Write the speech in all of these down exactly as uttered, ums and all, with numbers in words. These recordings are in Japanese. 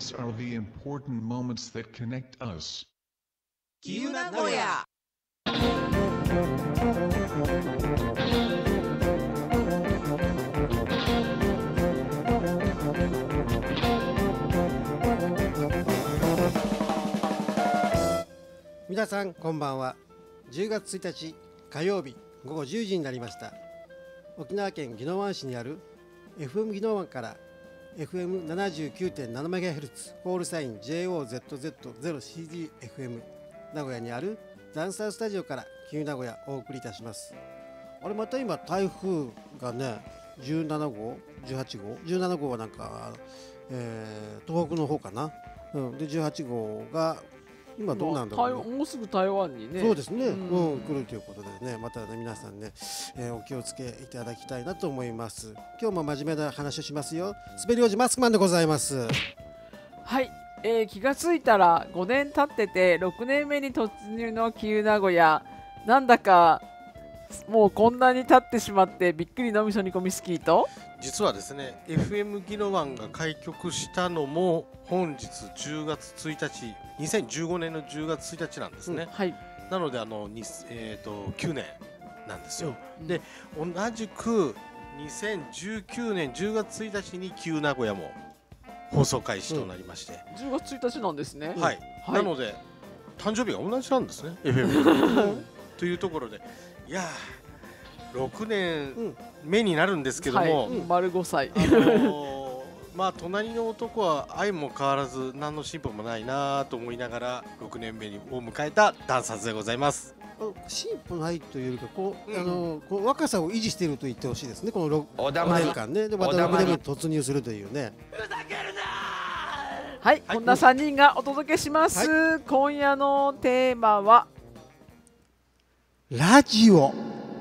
moments are the important moments that connect us. きゆなごや。 皆さんこんばんは。じゅうがつついたち火曜日ごごじゅうじになりました。沖縄県宜野湾市にある エフエム 宜野湾から エフエムななじゅうきゅうてんななメガヘルツ コールサイン ジェイオーゼットゼットゼロシージーエフエム 名古屋にあるダンサースタジオからきゆ名古屋お送りいたします。あれまた今台風がねじゅうななごうじゅうはちごうじゅうななごうはなんか、えー、東北の方かな、うん、でじゅうはちごうが今どうなんだろう、ね、 まあ、もうすぐ台湾にねそうですね、 うんうん、来るということでね、またね皆さんね、えー、お気をつけいただきたいなと思います。今日も真面目な話をしますよ。滑り王子マスクマンでございます。 はい、えー、気がついたらごねん経っててろくねんめに突入のきゆ名古屋、なんだかもうこんなに経ってしまってびっくりのみそ煮込みスキーと、 実はですね エフエム 宜野湾が開局したのも本日じゅうがつついたちにせんじゅうごねんのじゅうがつついたちなんですね、 うん、はい、 なのであの、えー、ときゅうねんなんですよ、 うん、 で同じくにせんじゅうきゅうねんじゅうがつついたちにきゆ名古屋も放送開始となりまして、 うん、じゅうがつついたちなんですね、 はい、 はい、 なので誕生日が同じなんですね エフエム というところで、いやーろくねんめになるんですけども、 はい、丸ごさい、 あのー、まあ隣の男は相も変わらず何の進歩もないなと思いながらろくねんめを迎えたダンサーズでございます。 進歩ないというよりかこう、 うん、あのこう若さを維持していると言ってほしいですね。このろくねんかんねでまたろくねんめに突入するというね。 ふざけるなはい、はい、こんなさんにんがお届けします、はい、今夜のテーマはラジオ。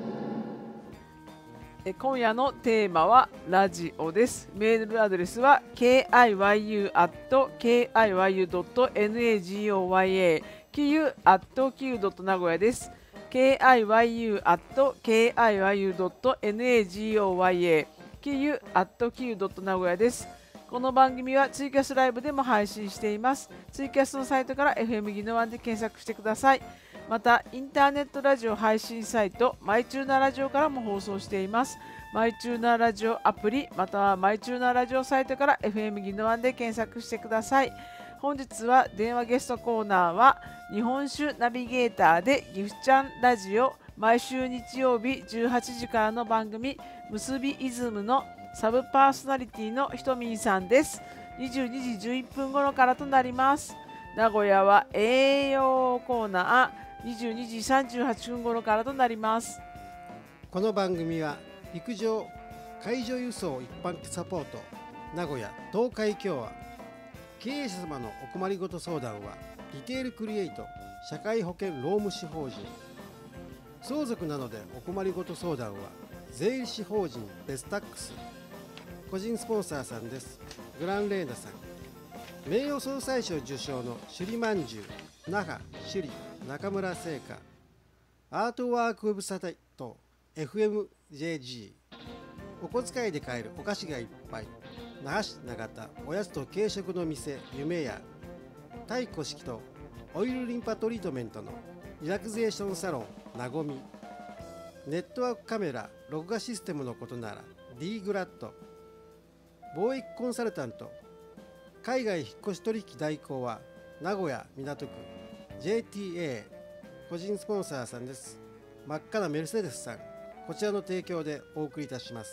え今夜のテーマはラジオです。メールアドレスは ケーアイワイユー アット ケーアイワイユー ドット ナゴヤ きゆ アット きゆ ドット 名古屋です。 ケーアイワイユー アット ケーアイワイユー ドット ナゴヤ きゆ アット きゆ ドット 名古屋です。この番組はツイキャスライブでも配信しています。ツイキャスのサイトから エフエム 宜野湾で検索してください。またインターネットラジオ配信サイトマイチューナーラジオからも放送しています。マイチューナーラジオアプリまたはマイチューナーラジオサイトから エフエム 宜野湾で検索してください。本日は電話ゲストコーナーは日本酒ナビゲーターでギフちゃんラジオ毎週日曜日じゅうはちじからの番組結びイズムのサブパーソナリティのひとみんさんです。にじゅうにじじゅういっぷん頃からとなります。名古屋は栄養コーナーにじゅうにじさんじゅうはっぷん頃からとなります。 この番組は陸上海上輸送一般サポート名古屋東海共和経営者様のお困りごと相談はリテールクリエイト社会保険労務士法人相続なのでお困りごと相談は税理士法人ベスタックス個人スポンサーさんです。グランレーナさん名誉総裁賞受賞の首里まんじゅう那覇首里中村製菓アートワークウェブサイト エフエムジェージー お小遣いで買えるお菓子がいっぱい那覇市長田おやつと軽食の店夢屋太古式とオイルリンパトリートメントのリラクゼーションサロンなごみネットワークカメラ録画システムのことなら D グラッド貿易コンサルタント海外引っ越し取引代行は名古屋港区ジェーティーエー 個人スポンサーさんです。真っ赤なメルセデスさんこちらの提供でお送りいたします。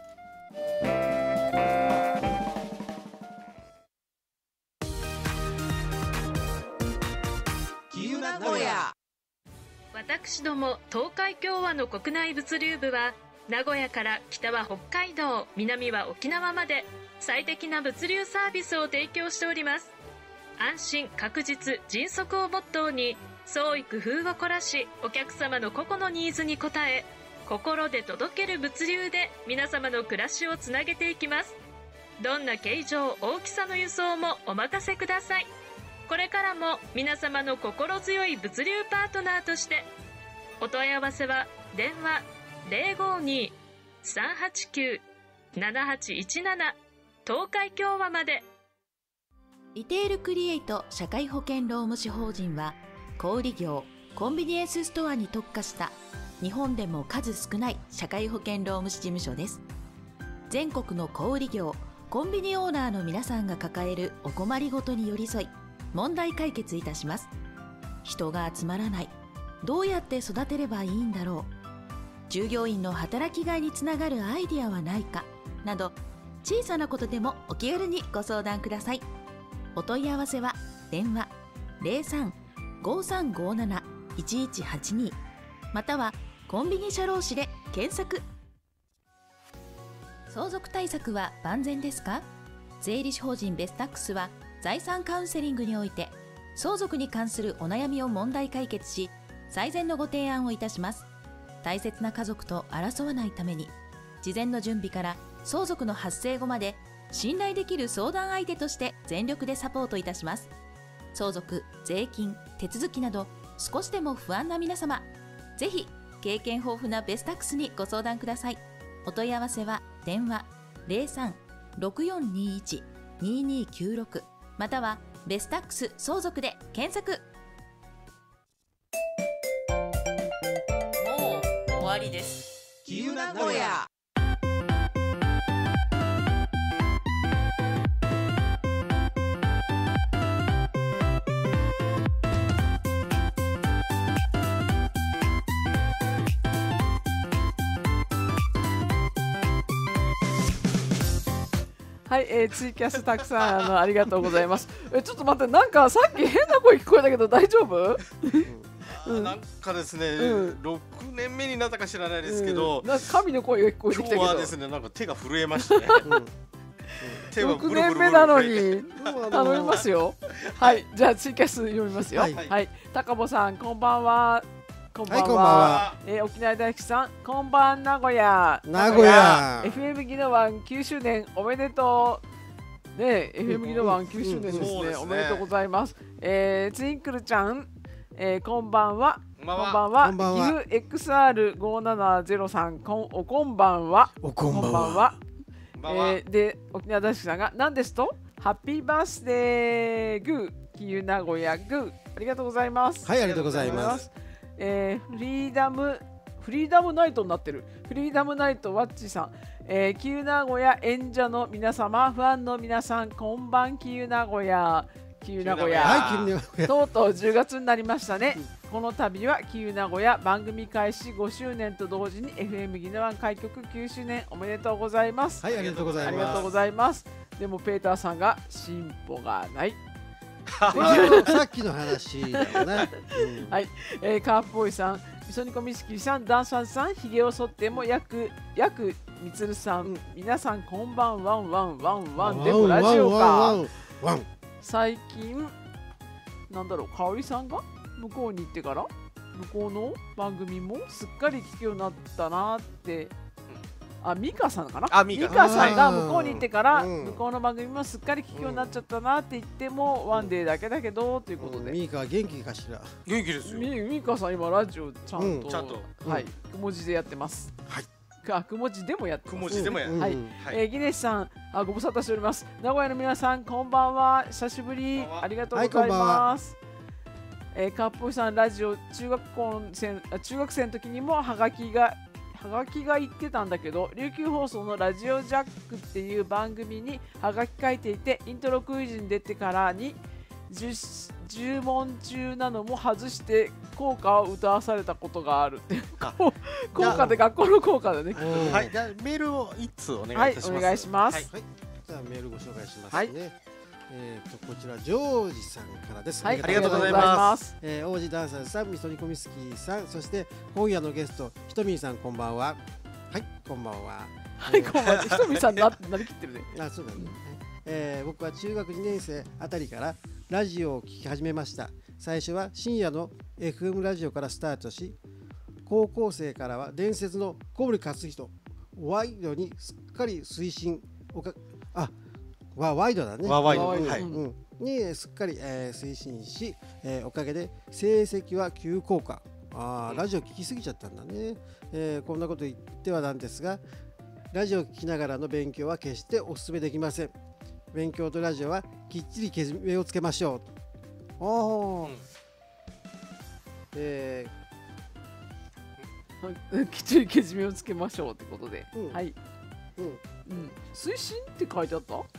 きゆ名古屋。 私ども東海共和の国内物流部は名古屋から北は北海道南は沖縄まで最適な物流サービスを提供しております。安心確実迅速をモットーに創意工夫を凝らしお客様の個々のニーズに応え心で届ける物流で皆様の暮らしをつなげていきます。どんな形状大きさの輸送もお任せください。これからも皆様の心強い物流パートナーとしてお問い合わせは電話 ゼロごに さんはちきゅう ななはちいちなな 東海共和まで。 リテールクリエイト社会保険労務士法人は、小売業、コンビニエンスストアに特化した日本でも数少ない社会保険労務士事務所です。全国の小売業、コンビニオーナーの皆さんが抱えるお困りごとに寄り添い、問題解決いたします。人が集まらない、どうやって育てればいいんだろう、従業員の働きがいにつながるアイディアはないかなど、小さなことでもお気軽にご相談ください。お問い合わせは電話 ゼロさん ごーさんごーなな いちいちはちに またはコンビニ社労士で検索。相続対策は万全ですか？税理士法人ベスタックスは財産カウンセリングにおいて相続に関するお悩みを問題解決し、最善のご提案をいたします。大切な家族と争わないために、事前の準備から相続の発生後まで信頼できる相談相手として全力でサポートいたします。相続、税金、手続きなど少しでも不安な皆様、ぜひ経験豊富なベスタックスにご相談ください。お問い合わせは電話 ゼロさん ろくよんにいち ににきゅうろく またはベスタックス相続で検索。もう終わりです。 きゆ名古屋。 はい、えー、ツイキャスたくさんあのありがとうございます。えちょっと待って、なんかさっき変な声聞こえたけど大丈夫？ うん、なんかですね、 うん、 ろくねんめになったか知らないですけど、 うん、なんか神の声が聞こえてきたけど、 今日はですね、なんか手が震えましたね。うん、手がろくねんめなのに頼みますよ。はい、じゃあツイキャス読みますよ。はい、はい、高保さんこんばんは。こんばんは。はい、こんばんは。えー、沖縄大好きさん、こんばん名古屋。 名古屋。 エフエム ギノワンきゅうしゅうねんおめでとう。ね、エフエム ギノワンきゅうしゅうねんですね。うんうん、おめでとうございます。えー、ツインクルちゃん、えー、こんばんは。こんばんは。岐阜 エックスアールごーななゼロさん、こんおこんばんは。 おこんばんは。 はえー、で、沖縄大好きさんが何ですと？ハッピーバースデーグー、キユ名古屋グー。ありがとうございます。 はい、ありがとうございます。 えー、フリーダムフリーダムナイトになってる。フリーダムナイトワッチさん、えー、キユ名古屋演者の皆様、ファンの皆さん、こんばんキユ名古屋。キユ名古屋、 はい、名古屋。 とうとうじゅうがつになりましたね。この度はキユ名古屋番組開始ごしゅうねんと同時に エフエム ギノワン開局きゅうしゅうねんおめでとうございます。 はい、ありがとうございます。 ありがとうございます。でもペーターさんが進歩がない。 さっきの話だよね。 うん、はい、えー、カープボーイさん、みそ煮込みすきさん、ダンサーさん、ひげを剃ってもやくやくみつるさん、うん、皆さんこんばんワンワンワンワンでもラジオか。最近なんだろう、かおりさんが向こうに行ってから向こうの番組もすっかり聞くようになったなって。あ、ミカさんかな。 あ、 ミカさんが向こうに行ってから、向こうの番組もすっかり聞くようになっちゃったなって言っても、ワンデーだけだけどということで。 ミカは元気かしら。 元気ですよ。 ミカさん今ラジオちゃんと、 ちゃんと、 はい、くも字でやってます。 はい。 あ、くも字でもやってます。 くも字でもや。 はい。え、ギネスさん、あ、ご無沙汰しております。名古屋の皆さん、こんばんは。久しぶり。ありがとうございます。え、カップさん、ラジオ中学校生、中学生の時にもハガキがはがきが言ってたんだけど、琉球放送のラジオジャックっていう番組にはがき書いていて、イントロクイズに出てからに 10, じゅう問中なのも外して校歌を歌わされたことがあるって校歌で学校の校歌でね。 はい、じゃあメールをいつお願いいたします。 はい、お願いします。 はい、じゃあメールご紹介しますね。はい、えー、とこちらジョージさんからです。 はい、 ありがとうございます。 えー、王子ダンサーさん、みそ煮込みスキーさん、そして今夜のゲストひとみんさん、こんばんは。はい、こんばんは。 はい、こんばんは。ひとみんさんななりきってるね。 あ、そうだね。えー、僕は中学にねん生あたりからラジオを聞き始めました。最初は深夜の エフエム ラジオからスタートし、高校生からは伝説の小堀克人ワイドにすっかり推進おかあワワイドだね。 ワワイド、はい、 うん、にすっかり、えー、推進し、えー、おかげで成績は急降下。あ、ラジオ聞きすぎちゃったんだね。えー、こんなこと言ってはなんですが、ラジオ聞きながらの勉強は決してお勧めできません。ウ勉強とラジオはきっちりけじめをつけましょう。おお、 うんえきっちりけじめをつけましょうってことで、 うんはい、 ー、うん、 うん、推進って書いてあった？ あ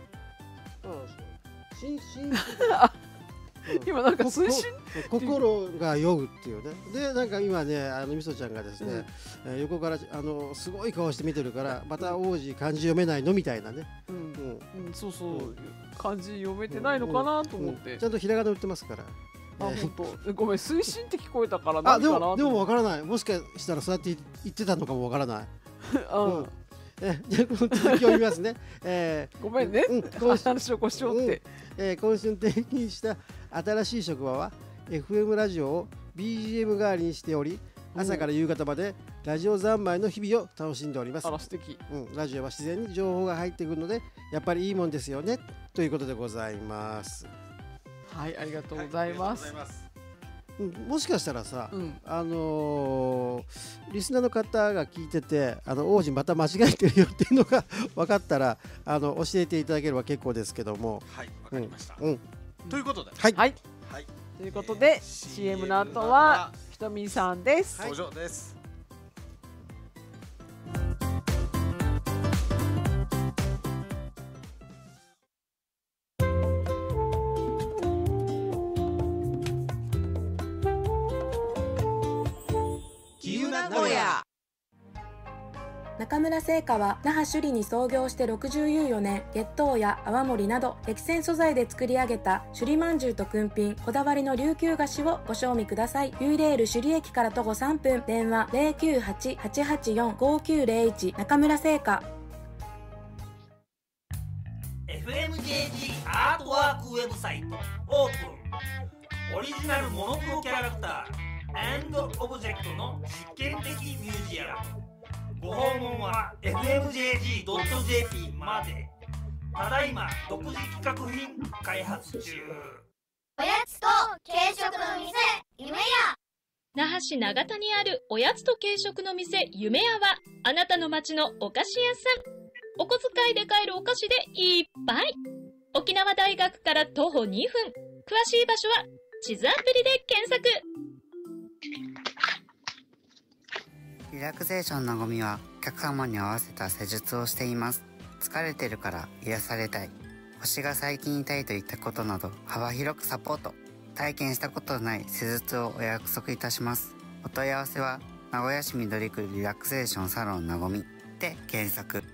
心身今なんか推進心が酔うっていうね。でなんか今ねあのみそちゃんがですね、えー横からあのすごい顔して見てるからまた王子漢字読めないのみたいなね、 うん、 うんうん、そうそう、 うん漢字読めてないのかなと思って、 うんちゃんとひらがな売ってますから。 あ、 えー本当。ごめん、推進って聞こえたからあ何かなとでもでも思っわからない。もしかしたらそうやって言ってたのかもわからない。 て、うんうんえじゃあこの続きを読みますね。えごめんね、 うん今週話をこしようって、 ーえー今週転勤した新しい職場は エフエム ラジオを ビージーエム 代わりにしており、朝から夕方までラジオ三昧の日々を楽しんでおりますあ。ら素敵。 うん、ラジオは自然に情報が入ってくるのでやっぱりいいもんですよねということでございます。 はい、ありがとうございます。 はいありがとうございますうん、もしかしたらさ、 うん、 あのーリスナーの方が聞いててあの王子また間違えてるよっていうのが分かったらあの教えていただければ結構ですけども、 はいわかりました、 うん、 ということではい、 はい、 はいということで、 えーシーエム の後はひとみさんです。 登場です、 きゆ名古屋。 中村製菓は那覇首里に創業してろくじゅうよねん、月桃や泡盛など歴戦素材で作り上げた首里まんじゅうとくんぴん、こだわりの琉球菓子をご賞味ください。ユイレール首里駅から徒歩さんぷん、電話 ゼロきゅうはち はちはちよん ごきゅうゼロいち。中村製菓。 エフエムジェージー アートワークウェブサイトオープン。オリジナルモノクロキャラクター&オブジェクトの実験的ミュージアム。ご訪問は エフエムジェージードットジェーピー まで。ただいま独自企画品開発中。 おやつと軽食の店夢屋。 那覇市長田にあるおやつと軽食の店夢屋は、あなたの街のお菓子屋さん。お小遣いで買えるお菓子でいっぱい。沖縄大学から徒歩にふん。詳しい場所は地図アプリで検索。 リラクゼーションのごみはお客様に合わせた施術をしています。疲れてるから癒されたい、腰が最近痛いといったことなど幅広くサポート。体験したことのない施術をお約束いたします。お問い合わせは名古屋市緑区リラクゼーションサロンなごみで検索。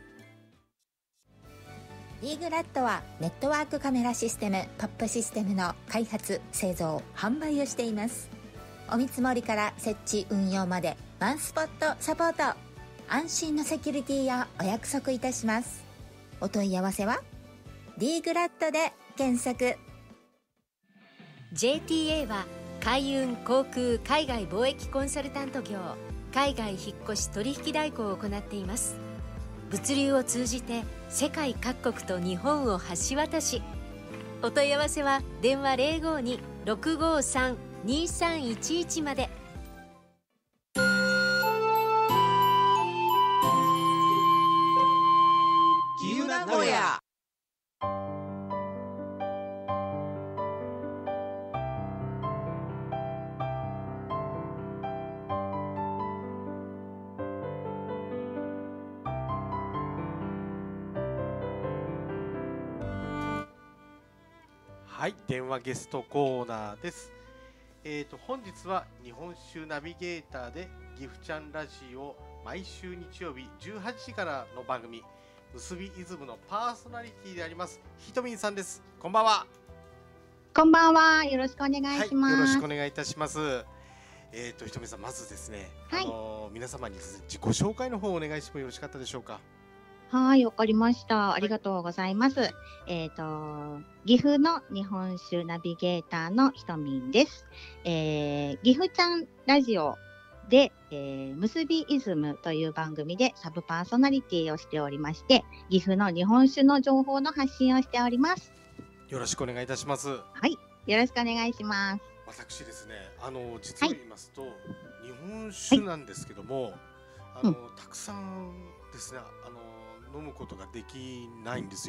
リーグラットはネットワークカメラシステム、トップシステムの開発、製造、販売をしています。お見積もりから設置運用までワンスポットサポート。安心のセキュリティやお約束いたします。お問い合わせはリーグラットで検索。 ジェーティーエー は海運、航空、海外貿易コンサルタント業、海外引っ越し取引代行を行っています。物流を通じて世界各国と日本を橋渡し。お問い合わせは電話 ゼロごに ろくごさん にさんいちいち まで。 きゆ名古屋。 はい、電話ゲストコーナーです。えーと本日は日本酒ナビゲーターでギフちゃんラジオ毎週日曜日じゅうはちじからの番組結びイズムのパーソナリティでありますひとみんさんです。こんばんは。 こんばんは。よろしくお願いします。 はい、よろしくお願いいたします。えーとひとみんさん、まずですね、 はい、 あのー、皆様に自己紹介の方をお願いしてもよろしかったでしょうか。 はい、わかりました。ありがとうございます。はい、えっ、ー、と、岐阜の日本酒ナビゲーターのひとみんです。えー、岐阜ちゃんラジオで、えー、結びイズムという番組でサブパーソナリティをしておりまして、岐阜の日本酒の情報の発信をしております。 よろしくお願いいたします。 はい、よろしくお願いします。 私ですね、あの実を言いますと、はい、日本酒なんですけども、はい、あの、うん、たくさんですね、あの飲むことができないんですよ。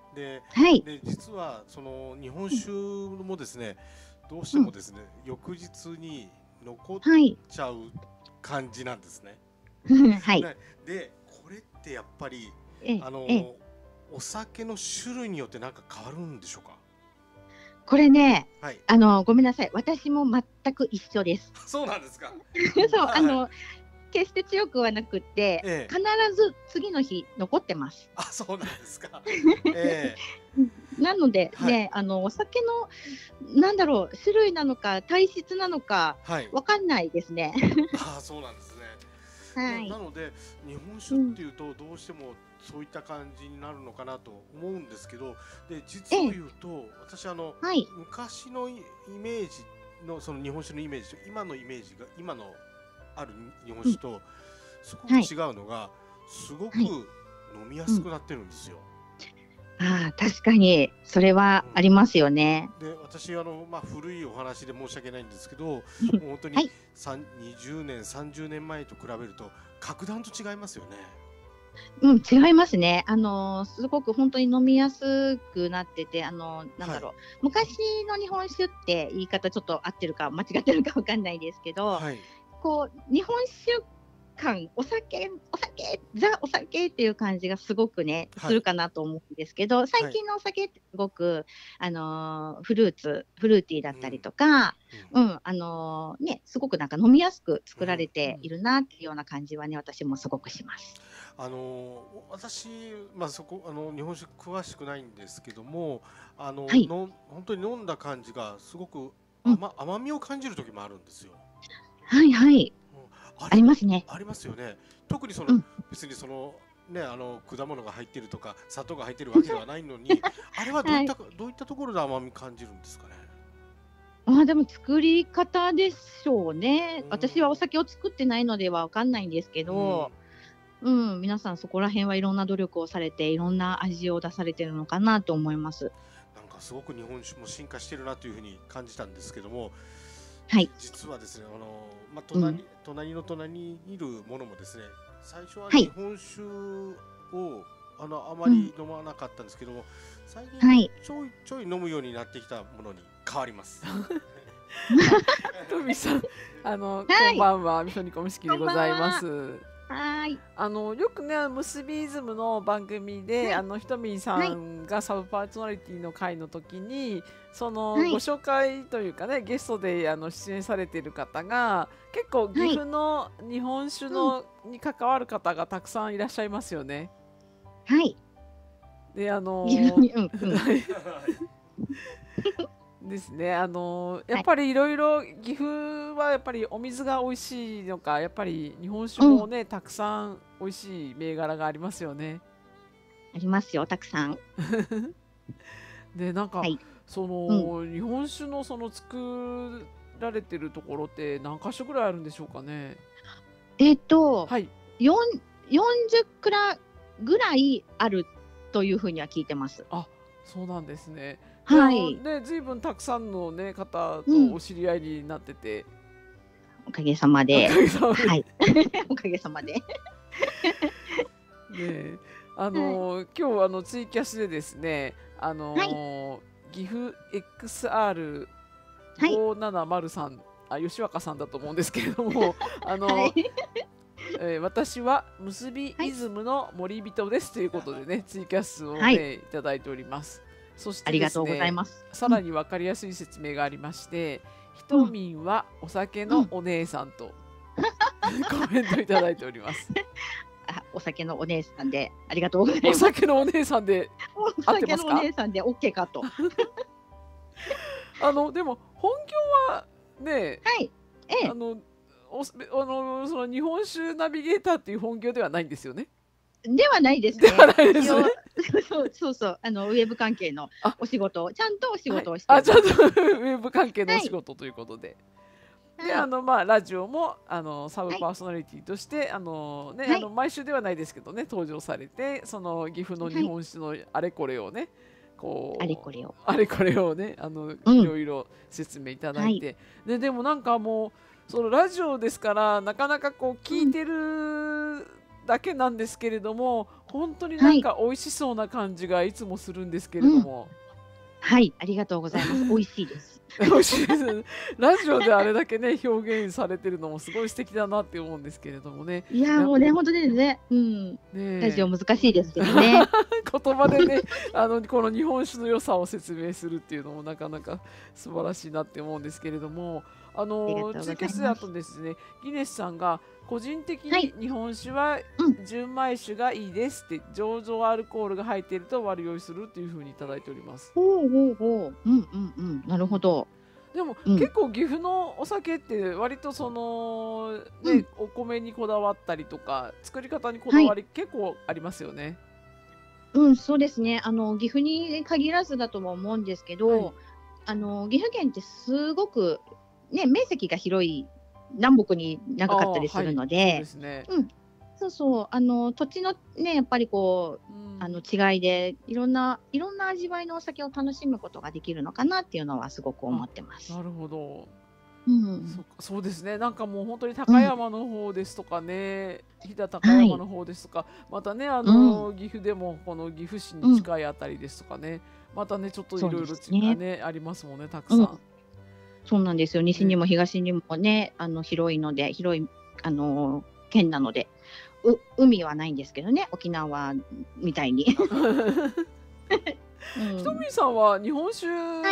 で、 はい、 で実はその日本酒もですね、どうしてもですね、うん、翌日に残っちゃう感じなんですね。 はい。 で、これってやっぱりあのお酒の種類によってなんか変わるんでしょうか。 これね、 はい、 あのごめんなさい、私も全く一緒です。 そうなんですか。 そう、あの決して強くはなくて、ええ、必ず次の日残ってます。 あ、そうなんですか。ええ、なのでね、はい、あのお酒のなんだろう、種類なのか体質なのかわかんないですね。 はい、あ、そうなんですね。 はい、 なので日本酒っていうとどうしてもそういった感じになるのかなと思うんですけど、で実を言うと私あの、はい、昔のイメージのその日本酒のイメージと今のイメージが今のある日本酒とすごく違うのが、はい、すごく飲みやすくなってるんですよ。 うん、ああ、確かにそれはありますよね。 うん、で私あの、まあ、古いお話で申し訳ないんですけどもう本当に、はい、にじゅうねんさんじゅうねんまえと比べると格段と違いますよね。 うん、違いますね。あのー、すごく本当に飲みやすくなってて、あのー、なんだろう、はい、昔の日本酒って言い方ちょっと合ってるか間違ってるかわかんないですけど、はい、こう日本酒感、お酒お酒ザお酒っていう感じがすごくね、はい、するかなと思うんですけど、最近のお酒ってすごく、あのー、フルーツフルーティーだったりとか、うん、うん、あのー、ね、すごくなんか飲みやすく作られているなっていうような感じはね、私もすごくします。 あのー、私、まあ、そこあの日本酒詳しくないんですけども、あの、はい、の本当に飲んだ感じがすごく 甘,、うん、甘みを感じる時もあるんですよ。 はいはい、うん、あ, ありますね。 ありますよね。特にその、うん、別にそのね、あの果物が入ってるとか砂糖が入ってるわけではないのにあれはどういった、はい、どういったところで甘み感じるんですかね。 あ、でも作り方でしょうね。うん、私はお酒を作ってないのでは分かんないんですけど、うん、うん、皆さんそこら辺はいろんな努力をされていろんな味を出されてるのかなと思います。 なんかすごく日本酒も進化してるなというふうに感じたんですけども、 はい、 実はですね、あの、まあ、隣、うん、隣の隣にいるものもですね、最初は日本酒を、はい、あのあまり飲まなかったんですけども、うん、最近ちょいちょい飲むようになってきたものに変わります。 トミさん、あの、はい、こんばんは、みそ煮込み式でございます。 はい。 あのよくね、結びイズムの番組で、はい、あのひとみんさんがサブパーソナリティの回の時に、その、はい、ご紹介というかね、ゲストであの出演されている方が結構岐阜の日本酒の、はい、に関わる方がたくさんいらっしゃいますよね。 はい。 で、あのー、ですね、あのー、やっぱりいろいろ岐阜はやっぱりお水が美味しいのか、やっぱり日本酒もね、うん、たくさん美味しい銘柄がありますよね。 ありますよ、たくさん。 で、なんか、はい、その、うん、日本酒のその作られてるところって何か所ぐらいあるんでしょうかね。 えっと、はい、よんじゅっ蔵ぐらいあるというふうには聞いてます。 あ、そうなんですね。 はい。 で、ずいぶんたくさんのね方とお知り合いになってて、 うん、おかげさまで。おかげさまで。はい。おかげさまで。ねえ、あのーはい、今日あのツイキャスでですね、あのーはい、岐阜 エックスアールごーななまるさん、はい、あ、吉若さんだと思うんですけれども、あのーはい、えー、私は結びイズムの森人ですということでね、ツイキャスをね、はい、いただいております。そしてですね、 ありがとうございます。 さらに分かりやすい説明がありまして、ひとみんはお酒のお姉さんと、うん、コメントいただいております。 あ、お酒のお姉さんでありがとうございます。 お酒のお姉さんで合ってますか？ お酒のお姉さんで OK かと。 あのでも本業はね、 はい、ええ、 あのおあのその日本酒ナビゲーターっていう本業ではないんですよね。 ではないですね。 ではないですね。 そうそうそう、あのウェブ関係のお仕事をちゃんとお仕事をして、はい、 あ、ちゃんとウェブ関係のお仕事ということで。はい、で、あのまあラジオもあのサブパーソナリティとして、はい、あのね、はい、あの毎週ではないですけどね、登場されて、その岐阜の日本酒のあれこれをね、こうあれこれをあれこれをね、あの、うん、いろいろ説明いただいて、はい、ででもなんかもうそのラジオですからなかなかこう聞いてるだけなんですけれども、本当になんか美味しそうな感じがいつもするんですけれども。 はい、ありがとうございます。美味しいです。 美味しいです。ラジオであれだけね表現されてるのもすごい素敵だなって思うんですけれどもね。 いやもうね本当にね、うん、 ねラジオ難しいですけどね。 言葉でねあのこの日本酒の良さを説明するっていうのもなかなか素晴らしいなって思うんですけれども、あのツイキャスだとですね、ギネスさんが個人的に日本酒は純米酒がいいですって、醸造アルコールが入っていると悪酔いするっていうふうにいただいております。 ほうほうほう、うんうんうん、なるほど。 でも、うん、結構岐阜のお酒って割とその、ね、うん、お米にこだわったりとか作り方にこだわり、はい、結構ありますよね。 うん、そうですね。あの岐阜に限らずだとも思うんですけど、はい、あの岐阜県ってすごくね面積が広い。南北に長かったりするので、そうそう、あの土地のねやっぱりこう、うん、あの違いでいろんないろんな味わいのお酒を楽しむことができるのかなっていうのはすごく思ってます。 なるほど。 うん、 そ, そうですね。なんかもう本当に高山の方ですとかね、飛騨、うん、高山の方ですとか、はい、またねあの、うん、岐阜でもこの岐阜市に近いあたりですとかね、うん、またねちょっといろいろ違いねありますもんね、たくさん。うん、 そうなんですよ。西にも東にもね、あの広いので、広いあの県なので、う海はないんですけどね、沖縄みたいに。 うん、ひとみさんは日本酒を、はい、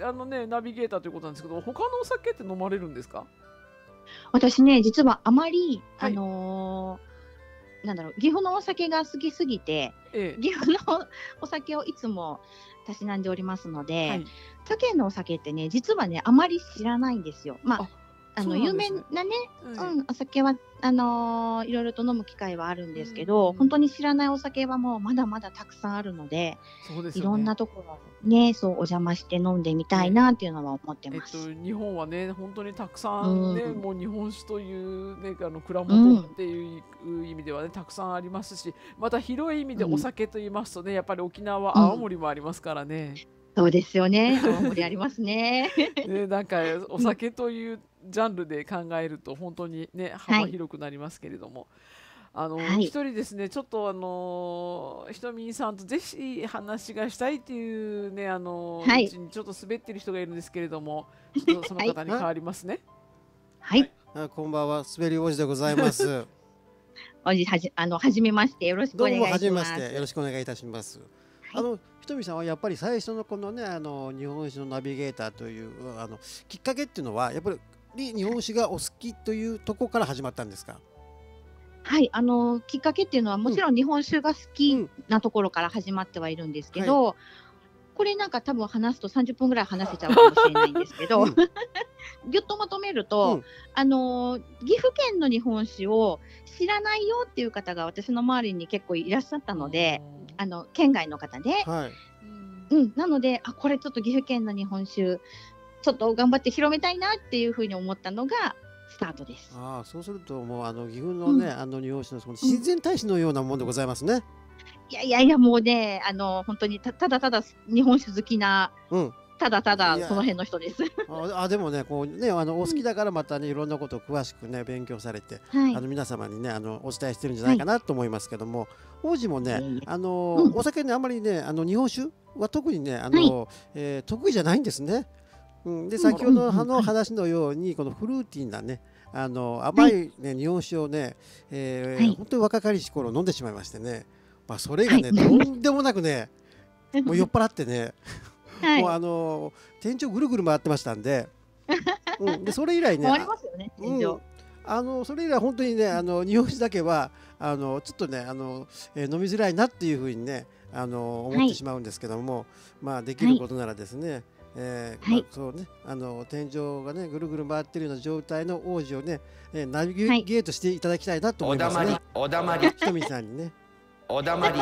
あのねナビゲーターということなんですけど、他のお酒って飲まれるんですか？ 私ね、実はあまり、はい、あのー、なんだろう、岐阜のお酒が好きすぎて、ええ、岐阜のお酒をいつもたしなんでおりますので、はい、他県のお酒ってね実はねあまり知らないんですよ。まあ、あの、ね、有名なね、うん、お酒はあのー、いろいろと飲む機会はあるんですけど、うん、本当に知らないお酒はもうまだまだたくさんあるので、 そうですよね、 いろんなところねそうお邪魔して飲んでみたいなっていうのは思ってます。 えっと、日本はね本当にたくさんね、うん、もう日本酒というねあの蔵元っていう意味ではね、うん、たくさんありますし、また広い意味でお酒と言いますとね、やっぱり沖縄、青森もありますからね。 うん、そうですよね。青森ありますね。 ね、なんかお酒というジャンルで考えると本当にね幅広くなりますけれども、はい、あの、はい、一人ですねちょっとあのひとみさんとぜひ話がしたいっていうねあの、はい、うちにちょっと滑ってる人がいるんですけれども、ちょっとその方に変わりますね。 はい。 はい、あこんばんは、滑り王子でございます。 おじはじあの初めましてよろしくお願いします。 どうも初めましてよろしくお願いいたします。はい、あのひとみさんはやっぱり最初のこのねあの日本酒のナビゲーターというあのきっかけっていうのはやっぱり日本酒がお好きというところから始まったんですか？ はい、あのきっかけっていうのはもちろん日本酒が好きなところから始まってはいるんですけど、うんはい、これなんか多分話すとさんじゅっぷんぐらい話せちゃうかもしれないんですけど、うん、ぎゅっとまとめると、うん、あの岐阜県の日本酒を知らないよっていう方が私の周りに結構いらっしゃったので、あの県外の方で、はいうん、なのであこれちょっと岐阜県の日本酒ちょっと頑張って広めたいなっていうふうに思ったのがスタートです。 ああ、そうするともうあの岐阜のね、うん、あの日本酒のその自然大使のようなものでございますね。うん、 いやいやいやもうねあの本当に た, ただただ日本酒好きな、うん、ただただその辺の人です。 ああでもねこうねあのお好きだからまたねいろんなことを詳しくね勉強されて、はい、あの皆様にねあのお伝えしてるんじゃないかなと思いますけども、はい、王子もね、はい、あの、うん、お酒ねあんまりねあの日本酒は特にねあの、はいえー、得意じゃないんですね。うん、で先ほどの話のようにこのフルーティーなねあの甘い、ね、日本酒をね、えーはい、本当に若かりし頃飲んでしまいましてね、まあ、それがね、はい、とんでもなくねもう酔っ払ってね、はい、もうあの天井ぐるぐる回ってましたんで、うん、でそれ以来ね回りますよね天井、うん、 あのそれ以来本当にねあの日本酒だけはあのちょっとねあの、えー、飲みづらいなっていうふうにねあの思ってしまうんですけども、はい、まあできることならですね、はいえーはいまあ、そうね、あの天井がねぐるぐる回っているような状態の王子をね、えー、ナビゲートしていただきたいなと思いますね。 おだまり、おだまり、 ひとみさんにね。 おだまり。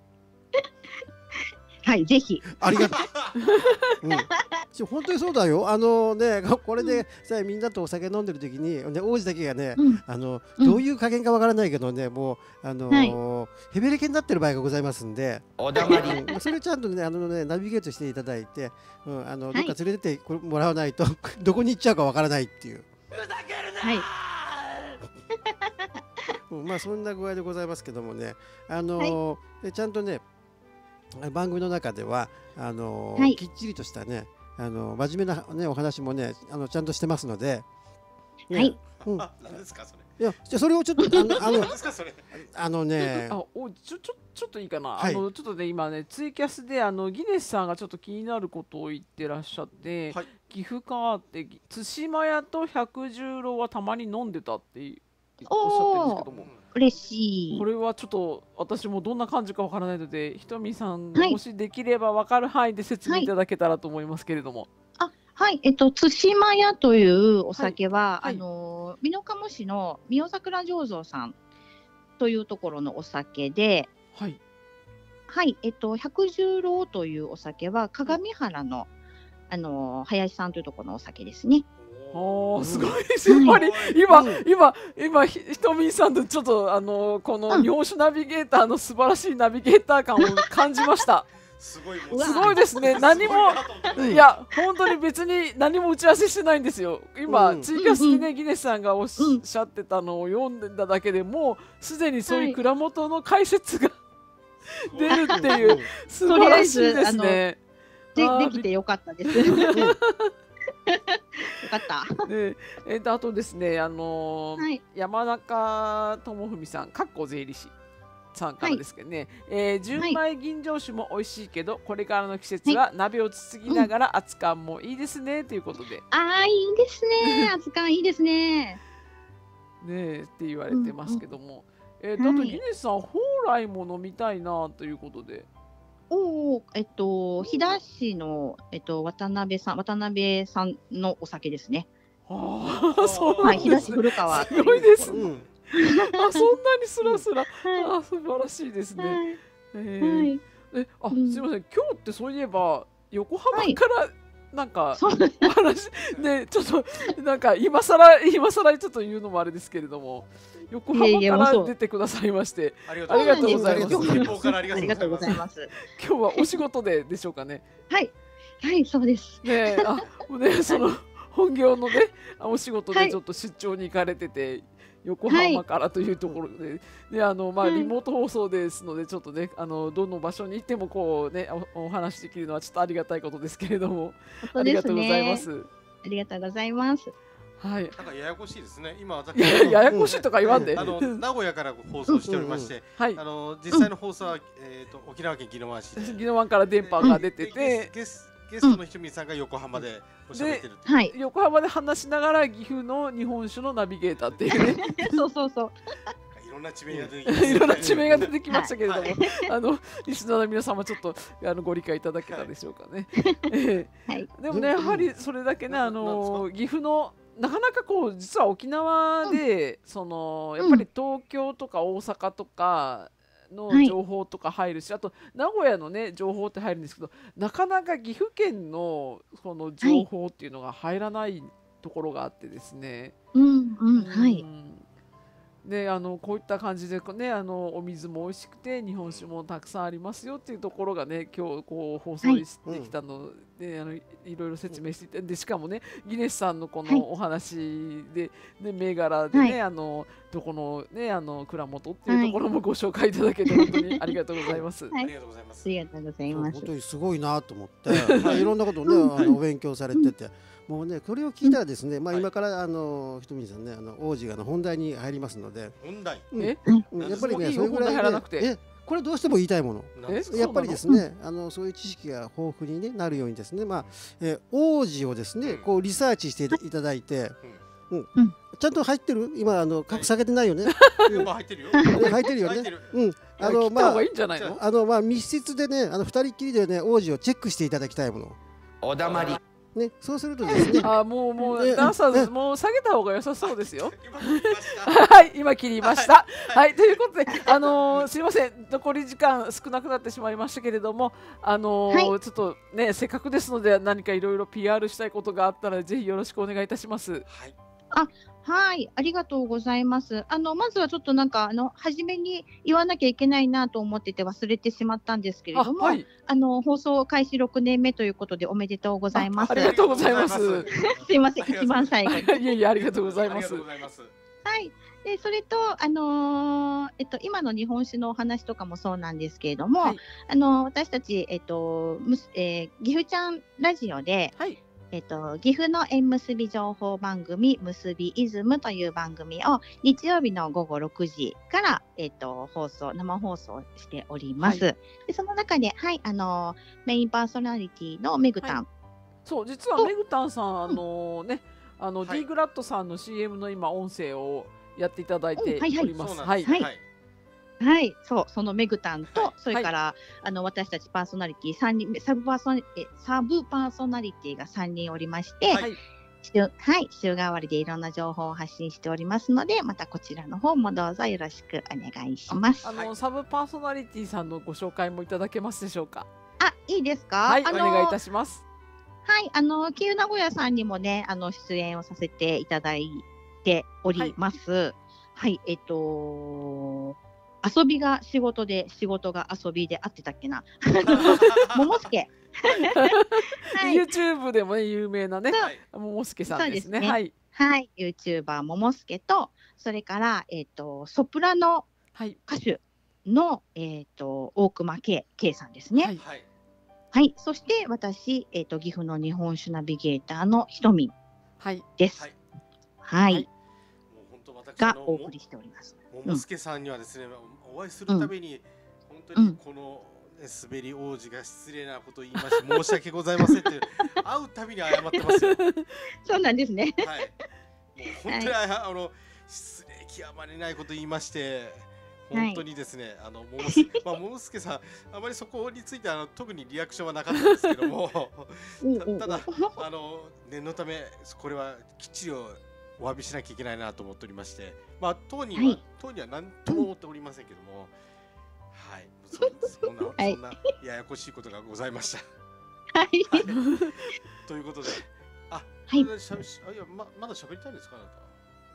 はいぜひ。 ありがとう。うん、本当にそうだよ。あのねこれでさ、うん、みんなとお酒飲んでる時に、ね、王子だけがね、うん、あのどういう加減かわからないけどね、もうあのーはい、ヘベレケになってる場合がございますんで。 おだまり。 うん、それちゃんとねあのねナビゲートしていただいて、うん、あのどっか連れてってもらわないと、はい、どこに行っちゃうかわからないっていう。 ふざけるな。 はい。 うん、まあそんな具合でございますけどもね、あのーはい、でちゃんとね番組の中ではあのーはい、きっちりとしたね、あのー、真面目な、ね、お話もねあのちゃんとしてますので、 ね、はい、 うん、何ですかそれ。 いやじゃそれをちょっとあのあの何ですかそれ。 あのねあおちょちょちょっといいかな、 はい、 あのちょっとね今ねツイキャスであのギネスさんがちょっと気になることを言ってらっしゃって、はい、岐阜川って対馬屋と百十郎はたまに飲んでたっておっしゃってるんですけども、 嬉しい。 これはちょっと私もどんな感じかわからないので、ひとみさん、はい、もしできればわかる範囲で説明いただけたらと思いますけれども。 はい、あはい、えっと対馬屋というお酒は、はいはい、あの美濃加茂市の三代桜醸造さんというところのお酒で、 はい、 はい、えっと百十郎というお酒は鏡原のあの林さんというところのお酒ですね。 おーすごいですやっぱり今、うん、今今ひとみさんとちょっとあのこの日本酒ナビゲーターの素晴らしいナビゲーター感を感じました。 すごいすごいですね。何もいや本当に別に何も打ち合わせしてないんですよ。今、うん、ツイキャスでねギネスさんがおっしゃってたのを読んでただけでもうすでにそういう蔵元の解説が、はい、出るっていう素晴らしいですね。 で, できてよかったです。よかった。 で、えー、とあとですね、あのーはい、山中智文さん、かっこ税理士さんからですけどね、はい、えー、純米吟醸酒も美味しいけど、これからの季節は鍋をつつぎながら熱燗もいいですね、ということで。 ああ、いいですね。熱燗いいですね。 ねえって言われてますけども。うんうん、えー、とあとギネスさん、蓬莱も飲みたいなということで。 おお、えっと飛騨市のえっと渡辺さん渡辺さんのお酒ですね。 ああ、そうなんですね。はい、飛騨市古川。 すごいです。うん、あ、そんなにスラスラ、はい、あ、素晴らしいですね。はい、えーはい、え、あ、すみません、今日ってそういえば横浜からなんか、はい、話ね、ちょっとなんか今更今更ちょっと言うのもあれですけれども。横浜から出てくださいまして、ありがとうございます。 ありがとうございます。 今日はお仕事ででしょうかね。 はい、はい、そうです。 ね、あ、ね、その本業のね、お仕事でちょっと出張に行かれてて、横浜からというところで、で、あのまあリモート放送ですので、ちょっとね、あのどの場所に行ってもこうね、お、お話できるのはちょっとありがたいことですけれども、ありがとうございます。 ありがとうございます。 はい、 なんかややこしいですね。今私ややこしいとか言わんで、 あの名古屋から放送しておりまして、あの実際の放送はえっと沖縄県宜野湾市で、 宜野湾から電波が出てて、 ゲスゲストのひとみさんが横浜でおしゃべってる。 はい、 横浜で話しながら岐阜の日本酒のナビゲーターっていうね。 そうそうそう。 いろんな地名が出てきました。 いろんな地名が出てきましたけれども、あのリスナーの皆様ちょっとあのご理解いただけたでしょうかね。でもね、やはりそれだけね、あの岐阜のなかなかこう実は沖縄で、うん、そのやっぱり東京とか大阪とかの情報とか入るし、はい、あと名古屋のね情報って入るんですけど、なかなか岐阜県のその情報っていうのが入らないところがあってですね。 うんうん、はい。 で、あのこういった感じでね、あのお水も美味しくて日本酒もたくさんありますよっていうところがね、今日こう放送してきたので、はい、あのいろいろ説明していて、でしかもねギネスさんのこのお話で、ね、銘柄でね、はい、あのどこのねあの蔵元っていうところもご紹介いただけて本当にありがとうございます。 はい、ありがとうございます。ありがとうございます。 本当にすごいなと思って、まあ、いろんなことをねあのお勉強されてて。もうね、これを聞いたらですね、まあ今からあのひとみさんね、あの王子がの本題に入りますので、 本題、 え、やっぱりね、それぐらいえ、これどうしても言いたいもの、やっぱりですね、あのそういう知識が豊富にねなるようにですね、まあえ王子をですね、こうリサーチしていただいて、うん、ちゃんと入ってる？今あの格下げてないよね。 入ってるよ。 入ってるよね。うん、あのまああのまあ密室でね、あの二人きりでね王子をチェックしていただきたいもの。 おだまり。 ね、そうするとですね、 あ、もうもうダンサーズもう下げた方が良さそうですよ。はい、今切りました。はい、ということで、あのすいません、残り時間少なくなってしまいましたけれども、あのちょっとねせっかくですので何かいろいろ ピーアール したいことがあったらぜひよろしくお願いいたします。はい。 あ、はい、ありがとうございます。あのまずはちょっとなんかあの初めに言わなきゃいけないなと思ってて忘れてしまったんですけれども、あ、はい、あの放送開始ろくねんめということでおめでとうございます。 ありがとうございます。 すいません、一番最後に。 いやいや、ありがとうございます。 はい。で、それと、あのー、えっと、今の日本酒のお話とかもそうなんですけれども、はい、あのー、私たち、えっと、むす、えー、岐阜ちゃんラジオで、はい、えっと、岐阜の縁結び情報番組、結びイズムという番組を日曜日の午後ろくじから、えっと、放送、生放送しております。はい、で、その中で、はい、あのー、メインパーソナリティのメグタン。はい、 そう、実はメグタンさん、あのー、ね、あの、はい、D グラッドさんの シーエム の今音声をやっていただいております。 はい、はい、はい、そう、そのメグタンと、はい、それから、はい、あの私たちパーソナリティさんにん、サブパーソナえサブパーソナリティがさんにんおりまして、はい、週はい、週替わりでいろんな情報を発信しておりますので、またこちらの方もどうぞよろしくお願いします。 あの、はい、サブパーソナリティさんのご紹介もいただけますでしょうか。 あ、いいですか。 はい、お願いいたします。 はい、あのキウ名古屋さんにもね、あの出演をさせていただいております。はい、はい、えっと遊びが仕事で仕事が遊びで合ってたっけな。ももすけ。 はい、YouTube でも、ね、有名なね、ももすけさんですね。はい、 はい、YouTuber ももすけと、それからえっとソプラノ歌手の、はい、えっと大熊圭圭さんですね。はい。はい、そして私、えっと岐阜の日本酒ナビゲーターのひとみんです。はい。はい。はい、もう本当私がお送りしております。 ももすけさんにはですね、うん、お会いするたびに、うん、本当にこの、ね、滑り王子が失礼なことを言いまして申し訳ございませんって会うたびに謝ってますよ。 そうなんですね。 はい。もう本当に、はい、あの失礼極まりないこと言いまして。本当にですね、はい、あのももすけ、まあ、ももすけさん、あまりそこについてあの特にリアクションはなかったんですけども、た, ただあの念のためこれはきっちりお詫びしなきゃいけないなと思っておりまして、まあ当には、はい、当には何とも思っておりませんけども、はい、そ, そんな、はい、そんなややこしいことがございました。はい。はい、ということで、あ、はい、いや ま, まだ喋りたいんですか、あなた。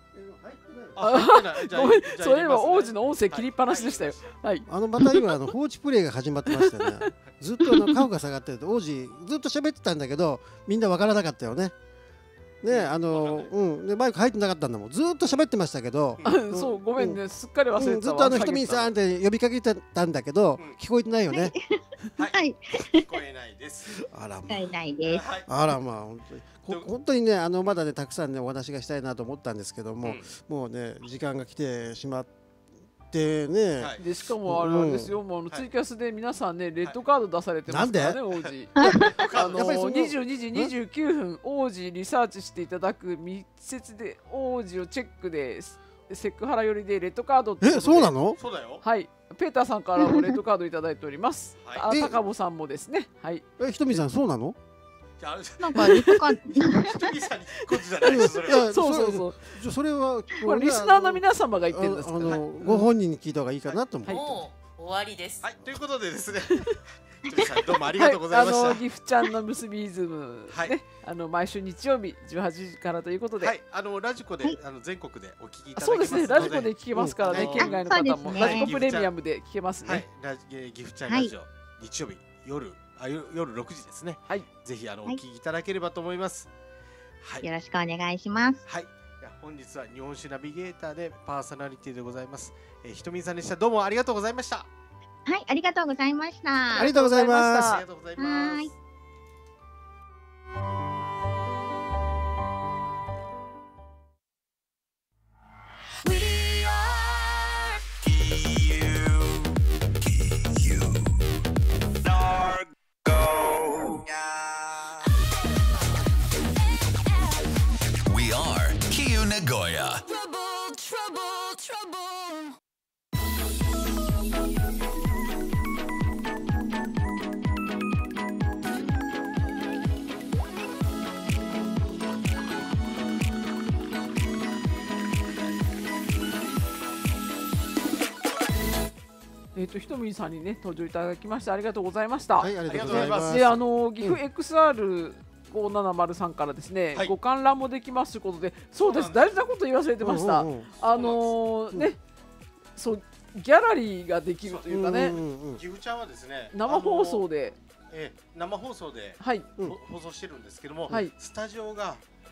ごめん、それは王子の音声切りっぱなしでしたよ。はい。 あのまた今あの放置プレイが始まってましたね。ずっとあの顔が下がってると王子ずっと喋ってたんだけどみんなわからなかったよね。ね、あのうんでマイク入ってなかったんだもん。ずっと喋ってましたけど。 そうごめんね、すっかり忘れてたわ。 ずっとあのひとみさんって呼びかけてたんだけど聞こえてないよね。 はい。聞こえないです。 あらま。 聞こえないです。 あらまあ本当に。本当にね、あのまだねたくさんねお話がしたいなと思ったんですけども、うん、もうね時間が来てしまってね、 はい、でしかもあれですよ、うん、もうツイキャスで皆さんねレッドカード出されてますからね、はい、王子あのにじゅうにじにじゅうきゅうふん王子リサーチしていただく密接で王子をチェックでセクハラ寄りでレッドカードってえそうなの？ そうだよ。 はい、ペーターさんからもレッドカードいただいております。はい、あ高保さんもですね。はい。 えひとみさんそうなの？ なんかリトカひとみさんに聞くことじゃないです。それは。 そうそうそう。 それはこれリスナーの皆様が言ってるんですから。 あのご本人に聞いた方がいいかなと思って。 もう終わりです。 はい、ということでですね。ひとみさんどうもありがとうございました。 あのギフちゃんの結びイズムね、あの毎週日曜日じゅうはちじからということで、 はい、あのラジコであの全国でお聞きいただけますので、 そうですね、ラジコで聞けますからね、県外の方もラジコプレミアムで聞けますね。 はい、ラジギフちゃんラジオ日曜日夜あ夜ろくじですね。はい、ぜひあのお聞きいただければと思います。 はい、よろしくお願いします。 はい、本日は日本酒ナビゲーターでパーソナリティでございます。えー、ひとみさんでした。どうもありがとうございました。 はい、ありがとうございました。 ありがとうございます。 ありがとうございます。 We are Kiyu Nagoya. えっとひとみんさんにね登場いただきましてありがとうございました。 はい、ありがとうございます。 で、あの岐阜 エックスアールごーななまるさんからですね、はい、ご観覧もできますということで、そうです、大事なこと言わせてました。あのー、ね、そうギャラリーができるというかね、 岐阜ちゃんはですね、 生放送で、 えー、生放送で、 はい、 放送してるんですけども、 はい、 スタジオが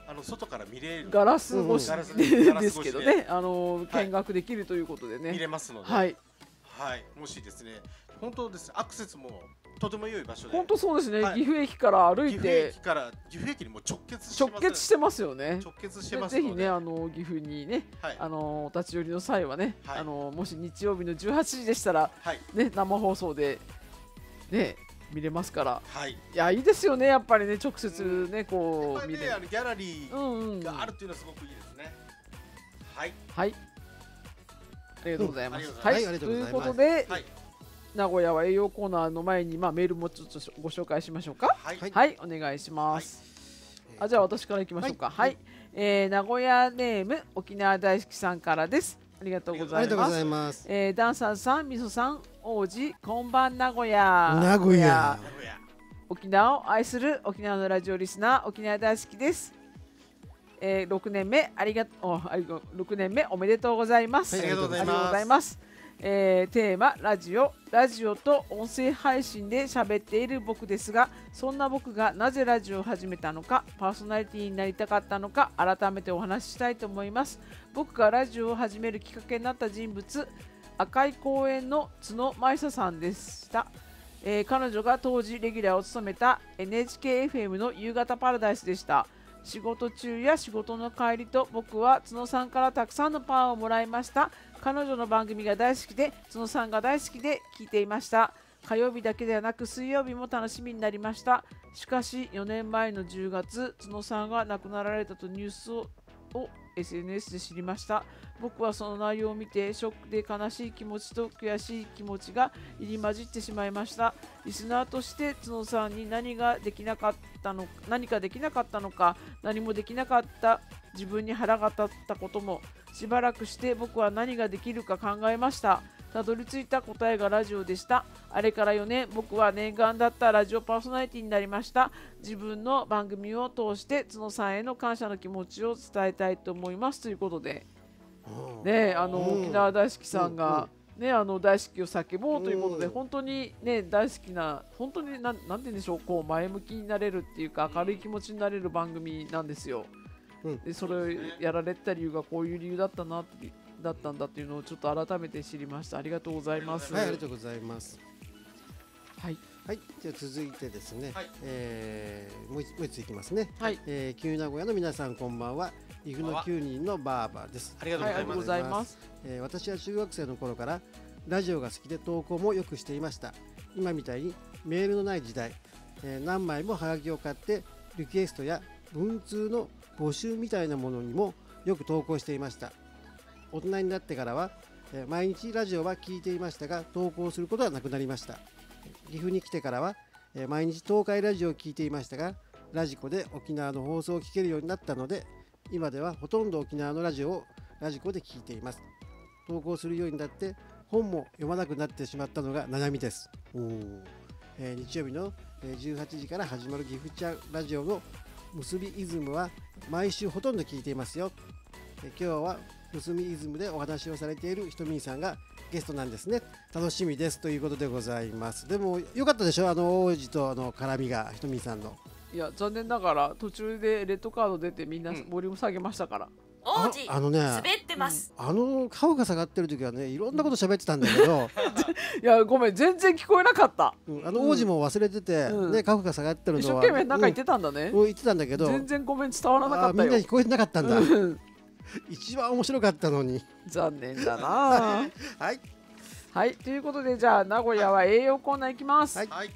あの外から見れるガラス越しガラスでガラスですけどね、あの見学できるということでね、 見れますので、 はい、 はい、もしですね、本当ですね、アクセスもとても良い場所で、 本当そうですね、 はい、 岐阜駅から歩いて、 岐阜駅から岐阜駅にも直結してます、 直結してますよね。 直結してますので、ぜひね、あの岐阜にね、はい、あのお立ち寄りの際はね、はい、あのもし日曜日のじゅうはちじでしたら、はい、ね、生放送でね見れますから、はい、いやいいですよね、やっぱりね、直接ね、うん、こう見れる、あのギャラリーがあるっていうのはすごくいいですね。はい、 はい、ありがとうございます。 はい、ということで、はい、名古屋は栄養コーナーの前に、まあ、メールもちょっとご紹介しましょうか。はい、はい、お願いします。はい、あ、じゃあ私からいきましょうか。はい、はい、えー、名古屋ネーム沖縄大好きさんからです。ありがとうございます。ありがとうございます。えー、ダンサーさん、みそさん、王子、こんばん名古屋。 名古屋。 沖縄を愛する沖縄のラジオリスナー、沖縄大好きです。えー、ろくねんめありがとう、ろくねんめおめでとうございます。 はい、ありがとうございます。えー、テーマラジオラジオと音声配信で喋っている僕ですが、そんな僕がなぜラジオを始めたのか、パーソナリティになりたかったのか、改めてお話ししたいと思います。僕がラジオを始めるきっかけになった人物、赤い公園の角舞沙さんでした。えー、彼女が当時レギュラーを務めた エヌエイチケーエフエム の夕方パラダイスでした。仕事中や仕事の帰りと僕は角さんからたくさんのパワーをもらいました。彼女の番組が大好きで、角さんが大好きで聞いていました。火曜日だけではなく水曜日も楽しみになりました。しかしよねんまえのじゅうがつ、角さんが亡くなられたとニュースをを エスエヌエス で知りました。僕はその内容を見てショックで悲しい気持ちと悔しい気持ちが入り混じってしまいました。リスナーとして角さんに何ができなかったの何かできなかったのか、何もできなかった自分に腹が立ったことも、しばらくして僕は何ができるか考えました。たどり着いた答えがラジオでした。あれからよねん、僕は念願だったラジオパーソナリティになりました。自分の番組を通して角さんへの感謝の気持ちを伝えたいと思いますということで、ね、あの沖縄大好きさんが、ね、あの大好きを叫ぼうということで、本当に、ね、大好きな、本当にな ん, なんて言うんでしょう、こう前向きになれるっていうか、明るい気持ちになれる番組なんですよ。でそれをやられた理由がこういう理由だったなってだったんだっていうのをちょっと改めて知りました。ありがとうございます。 はい、ありがとうございます。 はい、 はい、じゃあ続いてですね、はい、えー、もう一ついきますね。はい、えー、旧名古屋の皆さんこんばんは。岐阜のきゅうにんのバーバーです。 ありがとうございます。 えー、私は中学生の頃からラジオが好きで投稿もよくしていました。今みたいにメールのない時代、えー、何枚もハガキを買ってリクエストや文通の募集みたいなものにもよく投稿していました。大人になってからは、えー、毎日ラジオは聞いていましたが、投稿することはなくなりました。岐阜に来てからは、えー、毎日東海ラジオを聞いていましたが、ラジコで沖縄の放送を聞けるようになったので、今ではほとんど沖縄のラジオをラジコで聞いています。投稿するようになって本も読まなくなってしまったのが悩みです。おー、えー、日曜日のじゅうはちじから始まる岐阜ちゃんラジオの結びイズムは毎週ほとんど聞いていますよ。え今日は結びイズムでお話をされているひとみんさんがゲストなんですね。楽しみですということでございます。でもよかったでしょ、あの王子とあの絡みがひとみんさんの。 いや残念ながら途中でレッドカード出てみんなボリューム下げましたから、うん、 王子あのね滑ってます、 うん、あの顔が下がってる時はねいろんなこと喋ってたんだけどいやごめん全然聞こえなかった、 うん、あの王子も忘れてて、うん、ね顔が下がってるのは一生懸命なんか言ってたんだね、 うん、言ってたんだけど全然ごめん伝わらなかったよ。 みんな聞こえてなかったんだ一番面白かったのに残念だなはいはいということでじゃあ名古屋は栄養コーナー行きます。 はい、はい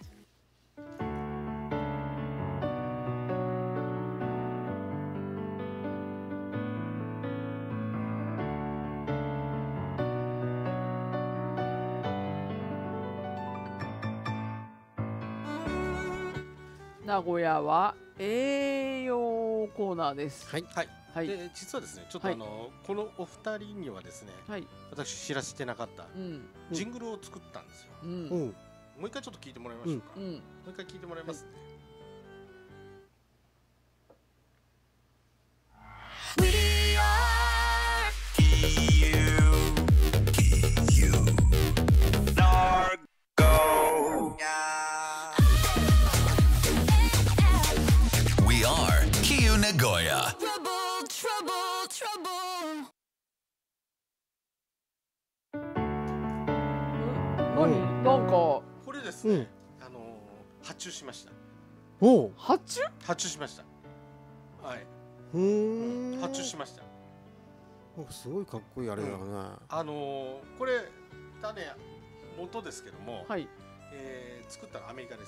名古屋は栄養コーナーです。 はい、はいはい、で実はですねちょっとあの、はい、このお二人にはですね、はい、私知らせてなかった、うん、ジングルを作ったんですよ、うん、もう一回ちょっと聞いてもらいましょうか、うん、もう一回聞いてもらいますね、はい、We are Kiyu Nagoya Q Nagoya. 何なんかこれですね、あのー発注しました。 おう発注発注しました。はい。 ふーん発注しました。 すごいかっこいいあれだな、 あのーこれ種元ですけども、 はい、 えー作ったのはアメリカです。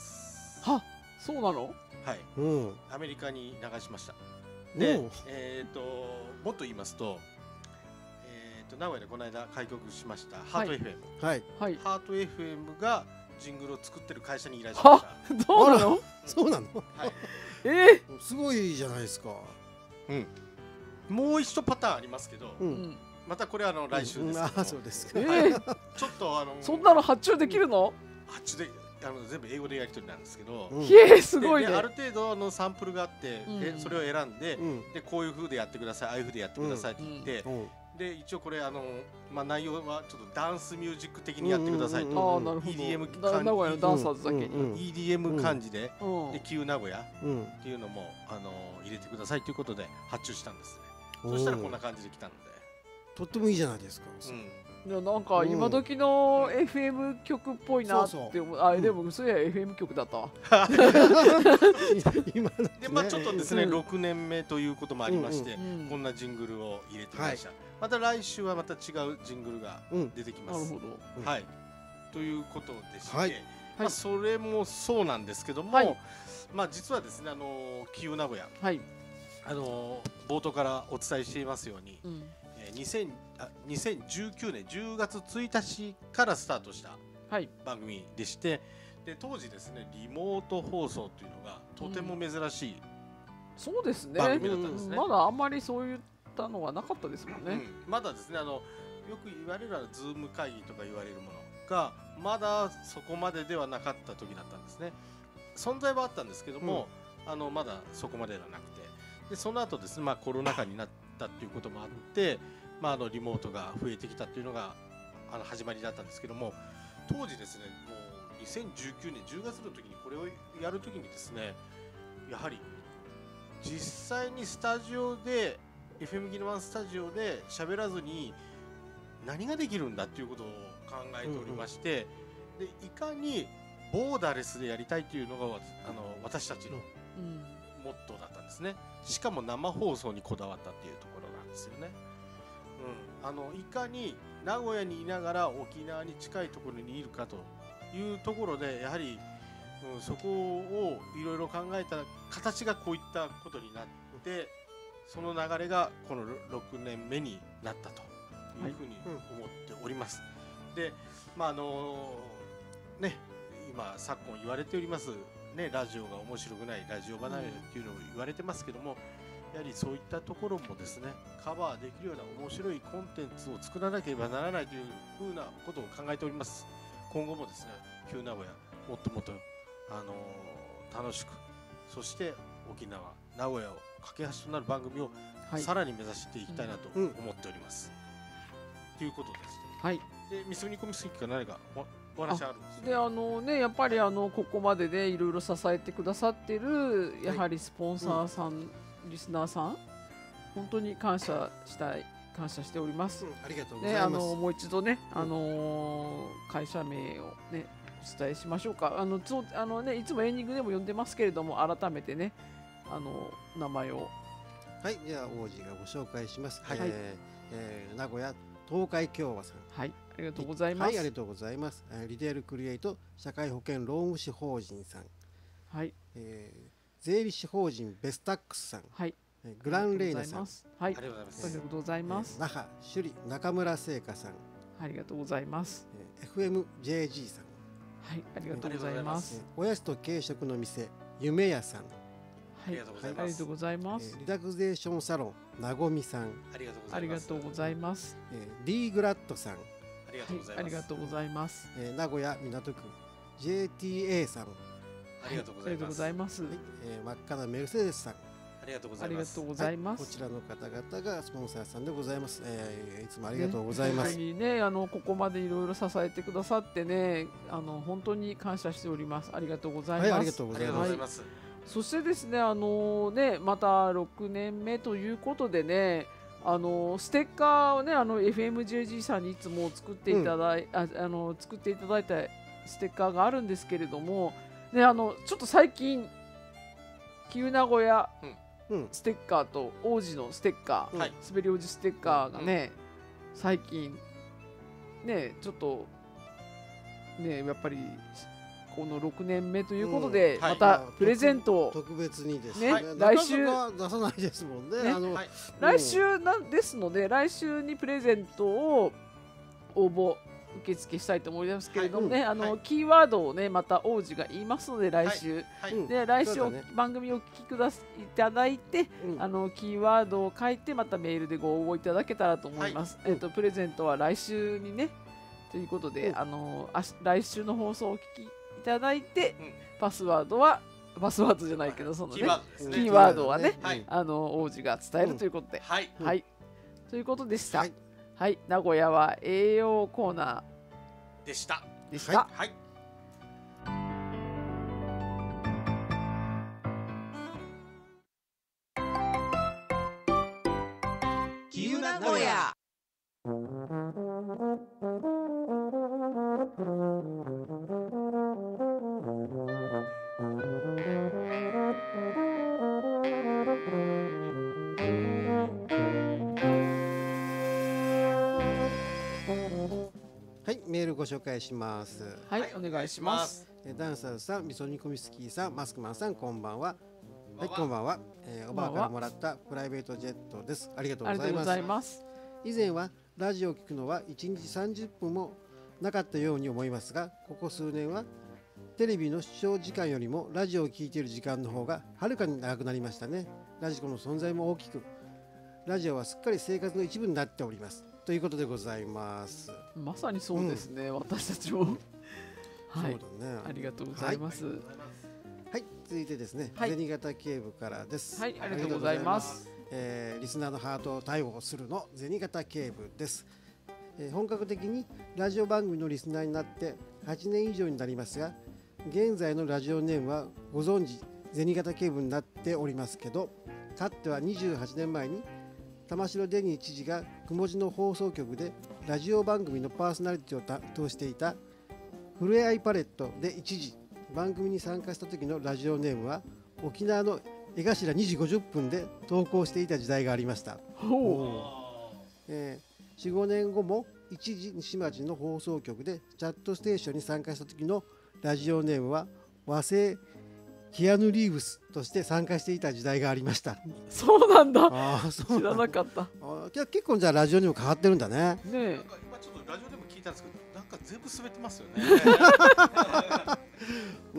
は、そうなの？ はい、 うん、 アメリカに流しました。でおう、 えっ、ともっと言いますと、えっ、と名古屋でこの間開局しましたハート エフエム、 はいはい、 ハート エフエム がジングルを作ってる会社に依頼しました。 どうなの？ そうなの？ はい。 えー、すごいじゃないですか。 うん。もう一パターンありますけど、 うん、またこれはあの来週ですけど、 うん、あ、そうですか。 えー、 ちょっとあのそんなの発注できるの？ 発注であの全部英語でやり取りなんですけど、 うん、へえ、すごいね。 ある程度のサンプルがあって、うん、でそれを選んで、うん、でこういう風でやってください、ああいう風でやってくださいって言って、うんうん、で一応これあのまあ内容はちょっとダンスミュージック的にやってくださいと、 ああなるほど。イーディーエム 漢字、名古屋のダンサーズだけにイーディーエム 漢字で、うん、でQ名古屋っていうのもあの入れてくださいということで発注したんですね。そしたらこんな感じで来たので、 とってもいいじゃないですか。 うん、いやなんか今時の エフエム 曲っぽいなって思う。あ、でもそういや エフエム 曲だったわ。 今でまあちょっとですね、ろくねんめということもありまして、こんなジングルを入れてみました。また来週はまた違うジングルが出てきます。 なるほど。 はい。ということでして、まあそれもそうなんですけども、まあ実はですね、あのQ名古屋。はい。あの冒頭からお伝えしていますように、うん、えー、にせんじゅうきゅうねんじゅうがつついたちからスタートした番組でして、はい、で当時ですねリモート放送というのがとても珍しい、 うん、そうですね、 番組だったんですね、 うん、まだあんまりそういったのはなかったですもんね、うん、 まだですねあのよく言われるのはズーム会議とか言われるものがまだそこまでではなかった時だったんですね。存在はあったんですけども、うん、あのまだそこまでではなくて、でその後ですね、まあ、コロナ禍になったっていうこともあって、まあ、あのリモートが増えてきたっていうのがあの始まりだったんですけども、当時ですねもうにせんじゅうきゅうねんじゅうがつの時にこれをやる時にですね、やはり実際にスタジオで エフエム ギルワンスタジオで喋らずに何ができるんだっていうことを考えておりまして、うんうん、でいかにボーダレスでやりたいというのがあの私たちのモットーだったんですね。しかも生放送にこだわったっていうところなんですよね。うん、あのいかに名古屋にいながら沖縄に近いところにいるかというところでやはり、うん、そこをいろいろ考えた形がこういったことになって、その流れがこのろくねんめになったというふうに思っております。はい、で、まああのー、ね今昨今言われておりますね、ラジオが面白くない、ラジオ離れっていうのを言われてますけども、やはりそういったところもですねカバーできるような面白いコンテンツを作らなければならないというふうなことを考えております。今後もですねQ名古屋もっともっと、あのー、楽しく、そして沖縄名古屋を架け橋となる番組をさらに目指していきたいなと思っております。と、うん、いうことです。はい。でみそ煮込みすぎか何かお話あるんですね。 であのねやっぱりあのここまでねいろいろ支えてくださってるやはりスポンサーさん、はい、うん、リスナーさん本当に感謝したい感謝しております。うん、 ありがとうございます。 ね、あのもう一度ね、あのー、会社名をねお伝えしましょうか。あのつあのねいつもエンディングでも呼んでますけれども改めてねあの名前を。 はい、じゃあ王子がご紹介します。はい、えーえー、名古屋東海共和さん。 はい。ありがとうございます。 はい、ありがとうございます。リテールクリエイト社会保険労務士法人さん。 はい。 えー、税理士法人ベスタックスさん。 はい。 グランレイナさん。 はい。ありがとうございます。ありがとうございます。 那覇首里中村製菓さん。 ありがとうございます。 エフエムジェージー さん。 はい、ありがとうございます。 おやつと軽食の店夢屋さん。 はい、ありがとうございます。 リラクゼーションサロンなごみさん。 ありがとうございます。 ありがとうございます。 D グラッドさん。 ありがとうございます。 ありがとうございます。 えー、名古屋港区 ジェーティーエー さん。 ありがとうございます。 ありがとうございます。はい、 えー、真っ赤なメルセデスさん。 ありがとうございます。 ありがとうございます。 はい、こちらの方々がスポンサーさんでございます。えー、いつもありがとうございます。 ね、ね、あのここまでいろいろ支えてくださってね、あの本当に感謝しております。ありがとうございます。 はい、ありがとうございます。 そしてですね、あのね、またろくねんめということでね、あのステッカーをね、あの エフエムジェージー さんにいつも作っていただい、うん、ああの作っていただいたステッカーがあるんですけれども、ね、あのちょっと最近旧名古屋ステッカーと王子のステッカー、うん、滑り王子ステッカーがね、うん、最近ねちょっとねやっぱりこのろくねんめということで、うんはい、またプレゼントを、 まあ、特別にですね、 ね来週なかなか出さないですもんね。ねあの、はい、 来週なんですので、来週にプレゼントを応募受付したいと思いますけれどもね、はい、あの、はい、キーワードをねまた王子が言いますので、来週、はいはい、で来週、ね、番組をお聞きくださいただいて、うん、あのキーワードを書いてまたメールでご応募いただけたらと思います。はい、えっとプレゼントは来週にねということで、うん、あのあ来週の放送をお聞きいただいて、うん、パスワードはパスワードじゃないけどそのね、キーワードですね、キーワードはね、はい、あの王子が伝えるということで、うん、はい、はい、ということでした。はい、はい、名古屋は栄養コーナーでした。 でした。はい。はい、 キユ名古屋。 はい、メールご紹介します。 はい、はい、お願いします。 ダンサーズさん、みそ煮込みスキーさん、マスクマンさん、こんばんは。はい、こんばんは。えー、おばあからもらったプライベートジェットです。ありがとうございます。ありがとうございます。以前はラジオを聞くのはいちにちさんじゅっぷんもなかったように思いますが、ここ数年はテレビの視聴時間よりもラジオを聞いている時間の方がはるかに長くなりましたね。ラジコの存在も大きく、ラジオはすっかり生活の一部になっております。ということでございます。 まさにそうですね、うん、私たちも。はい、そうだね。ありがとうございます。はい、 はい、続いてですね、はい、銭形警部からです。 はい、ありがとうございます。 えー、リスナーのハートを対応するの銭形警部です。えー、本格的にラジオ番組のリスナーになってはちねん以上になりますが、現在のラジオネームはご存知銭形警部になっておりますけど、かつてはにじゅうはちねんまえに玉城デニー知事がくもじの放送局でラジオ番組のパーソナリティを担当していたふれあいパレットで一時番組に参加した時のラジオネームは沖縄の江頭にじごじゅっぷんで投稿していた時代がありました。えー、よん、ごねんごも一時西町の放送局でチャットステーションに参加した時のラジオネームは和製キアヌ・リーブスとして参加していた時代がありました。 そうなんだ。あ、そう知らなかった。 あ、結構じゃあラジオにも変わってるんだね。 ねえ。なんか今ちょっとラジオでも聞いたんですけど、なんか全部滑ってますよね。 うん。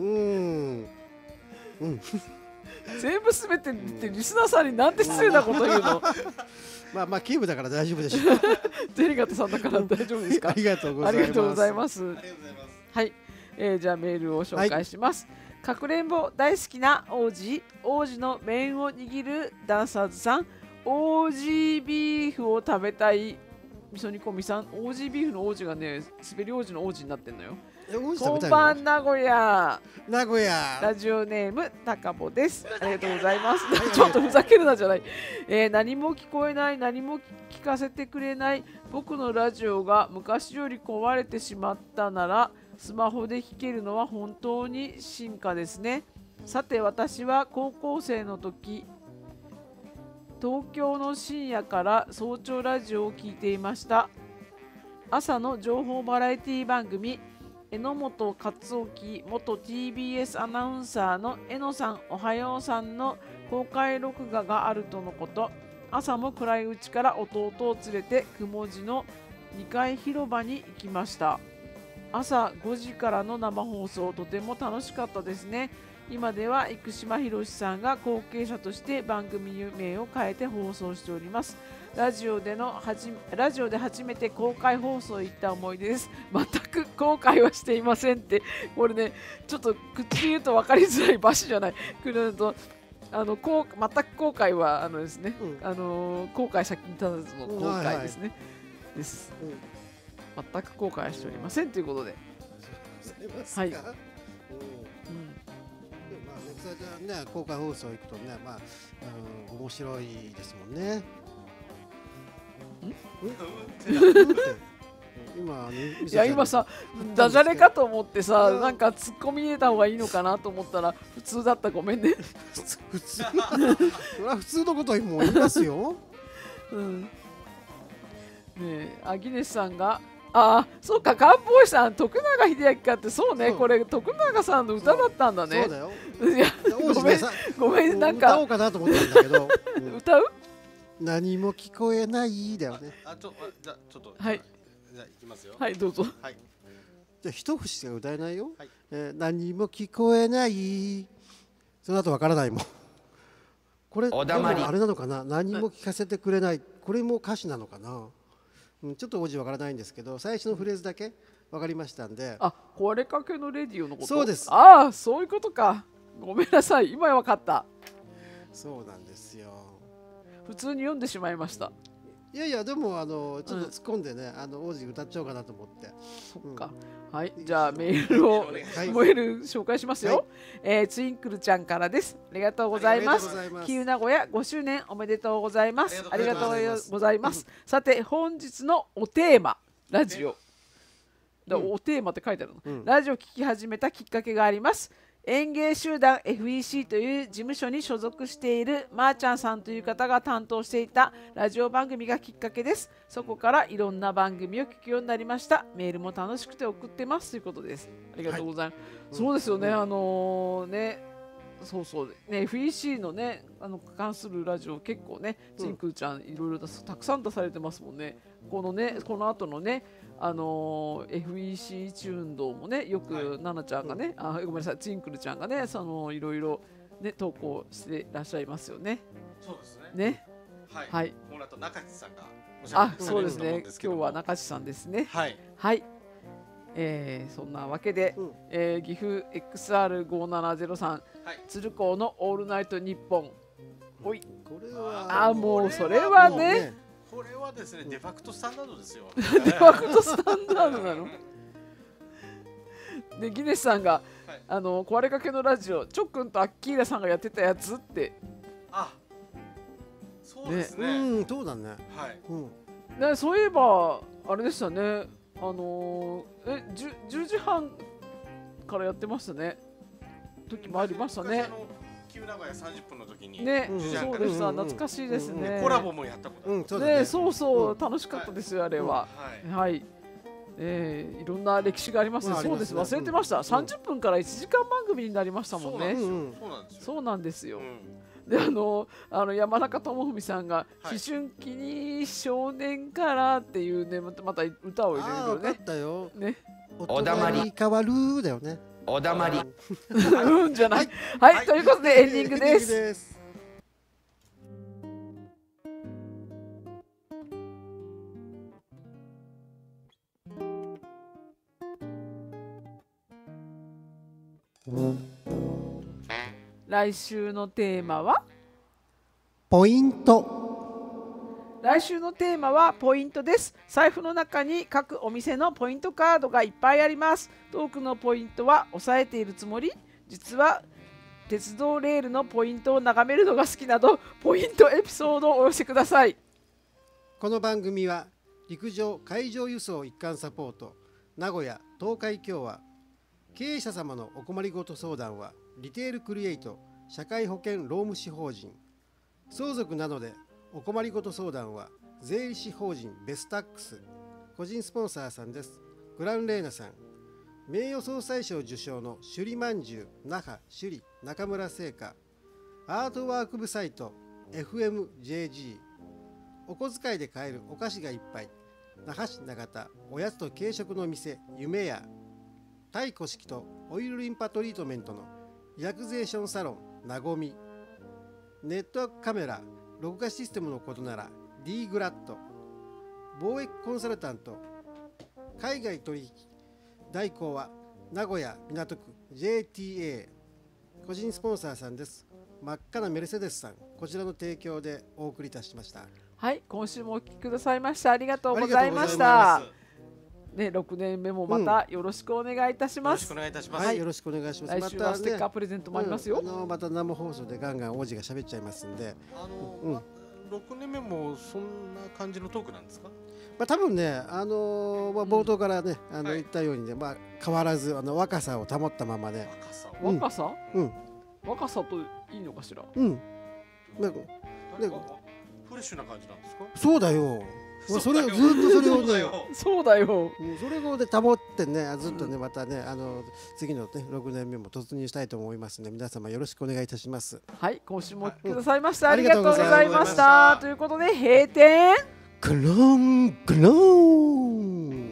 うん。 全部滑ってってリスナーさんになんて失礼なこと言うの。 まあまあキーブだから大丈夫でしょう。 ゼリガトさんだから大丈夫ですか。 ありがとうございます。 ありがとうございます。はい、えー、じゃあメールを紹介します。はい、かくれんぼ大好きな王子、王子の麺を握るダンサーズさん、オージービーフを食べたいみそ煮込みさん、オージービーフの王子がね、滑り王子の王子になってんのよ。こんばん名古屋。 名古屋。 ラジオネームたかぼです。ありがとうございます。ちょっとふざけるなじゃない。えー、何も聞こえない、何も聞かせてくれない僕のラジオが昔より壊れてしまったなら、スマホで聴けるのは本当に進化ですね。さて私は高校生の時、東京の深夜から早朝ラジオを聴いていました。朝の情報バラエティ番組、榎本勝興元 ティービーエス アナウンサーのえのさんおはようさんの公開録画があるとのこと。朝も暗いうちから弟を連れてくもじのにかい広場に行きました。朝ごじからの生放送、とても楽しかったですね。今では生島博さんが後継者として番組名を変えて放送しております。ラジオでのはじラジオで初めて公開放送行った思い出です。全く後悔はしていませんって、これねちょっと口で言うと分かりづらい場所じゃない。くるとあのこう全く後悔はあのですね、うん、あの後悔先に立たずの後悔ですね、はいはい、です、うん、全く後悔はしておりませんということで、 はい。うん、 それでね公開放送行くとね、まあ、うん、面白いですもんね。 今いや今さダジャレかと思ってさ、なんか突っ込み入れた方がいいのかなと思ったら普通だった。ごめんね。 普通それは普通のことはもう言いますよ。 うん、ねえアギネスさんがああそうか、カウボーイさん徳永英明かって、そうね、これ徳永さんの歌だったんだね。 そうだよ。 いやごめんごめん、なんか歌おうかなと思ったんだけど、 うん、歌う何も聞こえないだよね。 あちょじゃちょっとはいじゃあいきますよ。 はいどうぞ。 はい。 じゃあ一節しか歌えないよ。 はい、 えー、何も聞こえない。その後わからないもん。これあれなのかな。何も聞かせてくれない。これも歌詞なのかな。うん、ちょっと文字わからないんですけど、最初のフレーズだけわかりましたんで。 あ、壊れかけのレディオのこと。 そうです。 ああ、そういうことか。ごめんなさい、今わかった。 そうなんですよ。 普通に読んでしまいました。 いやいや、でもあのちょっと突っ込んでね、うん、あの王子歌っちゃおうかなと思って。 そっか。うん、はい、じゃあメールを、はい、メール紹介しますよ。はい、えー、ツインクルちゃんからです。ありがとうございます。キユ名古屋ごしゅうねんおめでとうございます。ありがとうございます。さて本日のおテーマラジオ。だおテーマって書いてあるの、うん、ラジオ聞き始めたきっかけがあります。園芸集団 エフイーシー という事務所に所属しているまーちゃんさんという方が担当していたラジオ番組がきっかけです。そこからいろんな番組を聞くようになりました。メールも楽しくて送ってますということです。ありがとうございます。はい、そうですよね、うん、あのー、ねそうそうね エフイーシー のねあの関するラジオ結構ねチンクーちゃんいろいろたくさん出されてますもんね。このねこの後のねあのー、エフイーシー 一運動もねよく奈々ちゃんがね、はい、あごめんなさいチンクルちゃんがねそのいろいろね投稿していらっしゃいますよね。 そうですね。 ねはい。はい、この後中地さんがおしゃべりされると思うんですけども。あ、そうですね。今日は中地さんですね。はい。はい。えー、そんなわけで、うん、えー、岐阜 エックスアールごーななゼロさん、はい、鶴光のオールナイトニッポン。おい。これはあもうそれはね。これはですね、デファクトスタンダードですよ。 デファクトスタンダードなの。でギネスさんが、はい、あの壊れかけのラジオチョックンとアッキーラさんがやってたやつって。 あ、そうですね。 うん、そうだね。 はい。 うん。でそういえばあれでしたね。あのー、えじゅじゅうじはんからやってましたね。時もありましたね。 キユ名古屋さんじゅっぷんの時にね、そうでした。懐かしいですね。 コラボもやったことある。 ね、そうそう楽しかったですよあれは。はい。えー、いろんな歴史がありますね。そうです。忘れてました。さんじゅっぷんからいちじかん番組になりましたもんね。そうなんですよ。であのあの山中智文さんが思春期に少年からっていうねまたまた歌を入れるよね。 あったよ。 ね。 おだまり変わるだよね。 おだまり。 うんじゃない。はい、ということでエンディングです。来週のテーマはポイント。 来週のテーマはポイントです。財布の中に各お店のポイントカードがいっぱいあります。トークのポイントは抑えているつもり？実は鉄道レールのポイントを眺めるのが好きなどポイントエピソードをお寄せください。 この番組は陸上海上輸送一貫サポート名古屋東海共和経営者様のお困りごと相談はリテールクリエイト社会保険労務士法人相続などでお困りごと相談は税理士法人ベスタックス個人スポンサーさんです。グランレーナさん名誉総裁賞受賞の首里まんじゅう那覇首里中村製菓アートワーク部サイト エフエムジェージー お小遣いで買えるお菓子がいっぱい那覇市長田おやつと軽食の店夢屋太古式とオイルリンパトリートメントのリラクゼーションサロンなごみネットワークカメラ録画システムのことなら D グラッド貿易コンサルタント海外取引代行は名古屋港区 ジェーティーエー 個人スポンサーさんです。真っ赤なメルセデスさんこちらの提供でお送りいたしました。 はい今週もお聞きくださいましたありがとうございました。 ね、ろくねんめもまたよろしくお願いいたします。 よろしくお願いいたします。 はい、よろしくお願いします。 来週はステッカープレゼントもありますよ。 うん、あのまた生放送でガンガン王子が喋っちゃいますんで。 あの、 うん、 ま、ろくねんめもそんな感じのトークなんですか？ まあ多分ね、あのー、まあ冒頭からね、あの言ったようにね、まあ変わらずあの若さを保ったままね。 若さ。 若さ？ うん。 若さといいのかしら。 うん。なんか、 なんかフレッシュな感じなんですか？ そうだよ。それをずっとそれをね、 そうだよ。 それをね保ってね、ずっとねまたねあの次のねろくねんめも突入したいと思いますので、皆様よろしくお願いいたします。 はい、今週もくださいました。ありがとうございました。ということで閉店。 クロンクロン。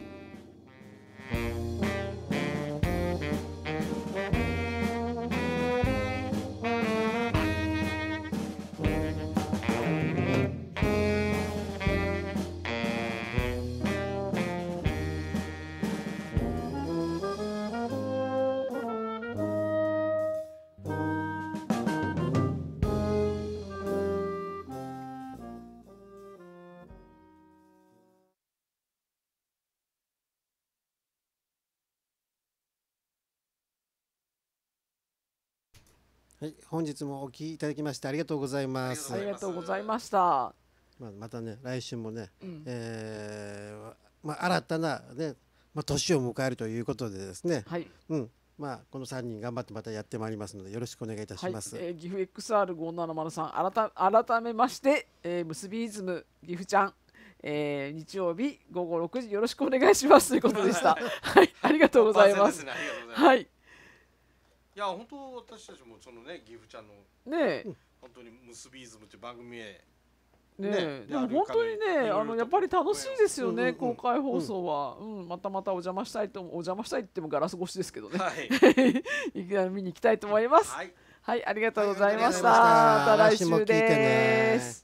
はい、本日もお聞きいただきましてありがとうございます。 ありがとうございました。 まあまたね来週もね、 うん、 えー、まあ新たなねまあ年を迎えるということでですね。 はい。 うん。まあこのさんにん頑張ってまたやってまいりますのでよろしくお願いいたします。 はい、えー、岐阜 エックスアールごーななまるさん改改めまして、えー、結びイズム岐阜ちゃん。えー、日曜日午後ろくじよろしくお願いしますということでした。はい、ありがとうございます。はい。 いや本当私たちもそのね岐阜ちゃんのねえ本当に結びイズムっていう番組へねえでも本当にねあのやっぱり楽しいですよね、公開放送は、うん、またまたお邪魔したいとお邪魔したいって言ってもガラス越しですけどね、はい、見に行きたいと思います。はい、はい、ありがとうございました。また来週です。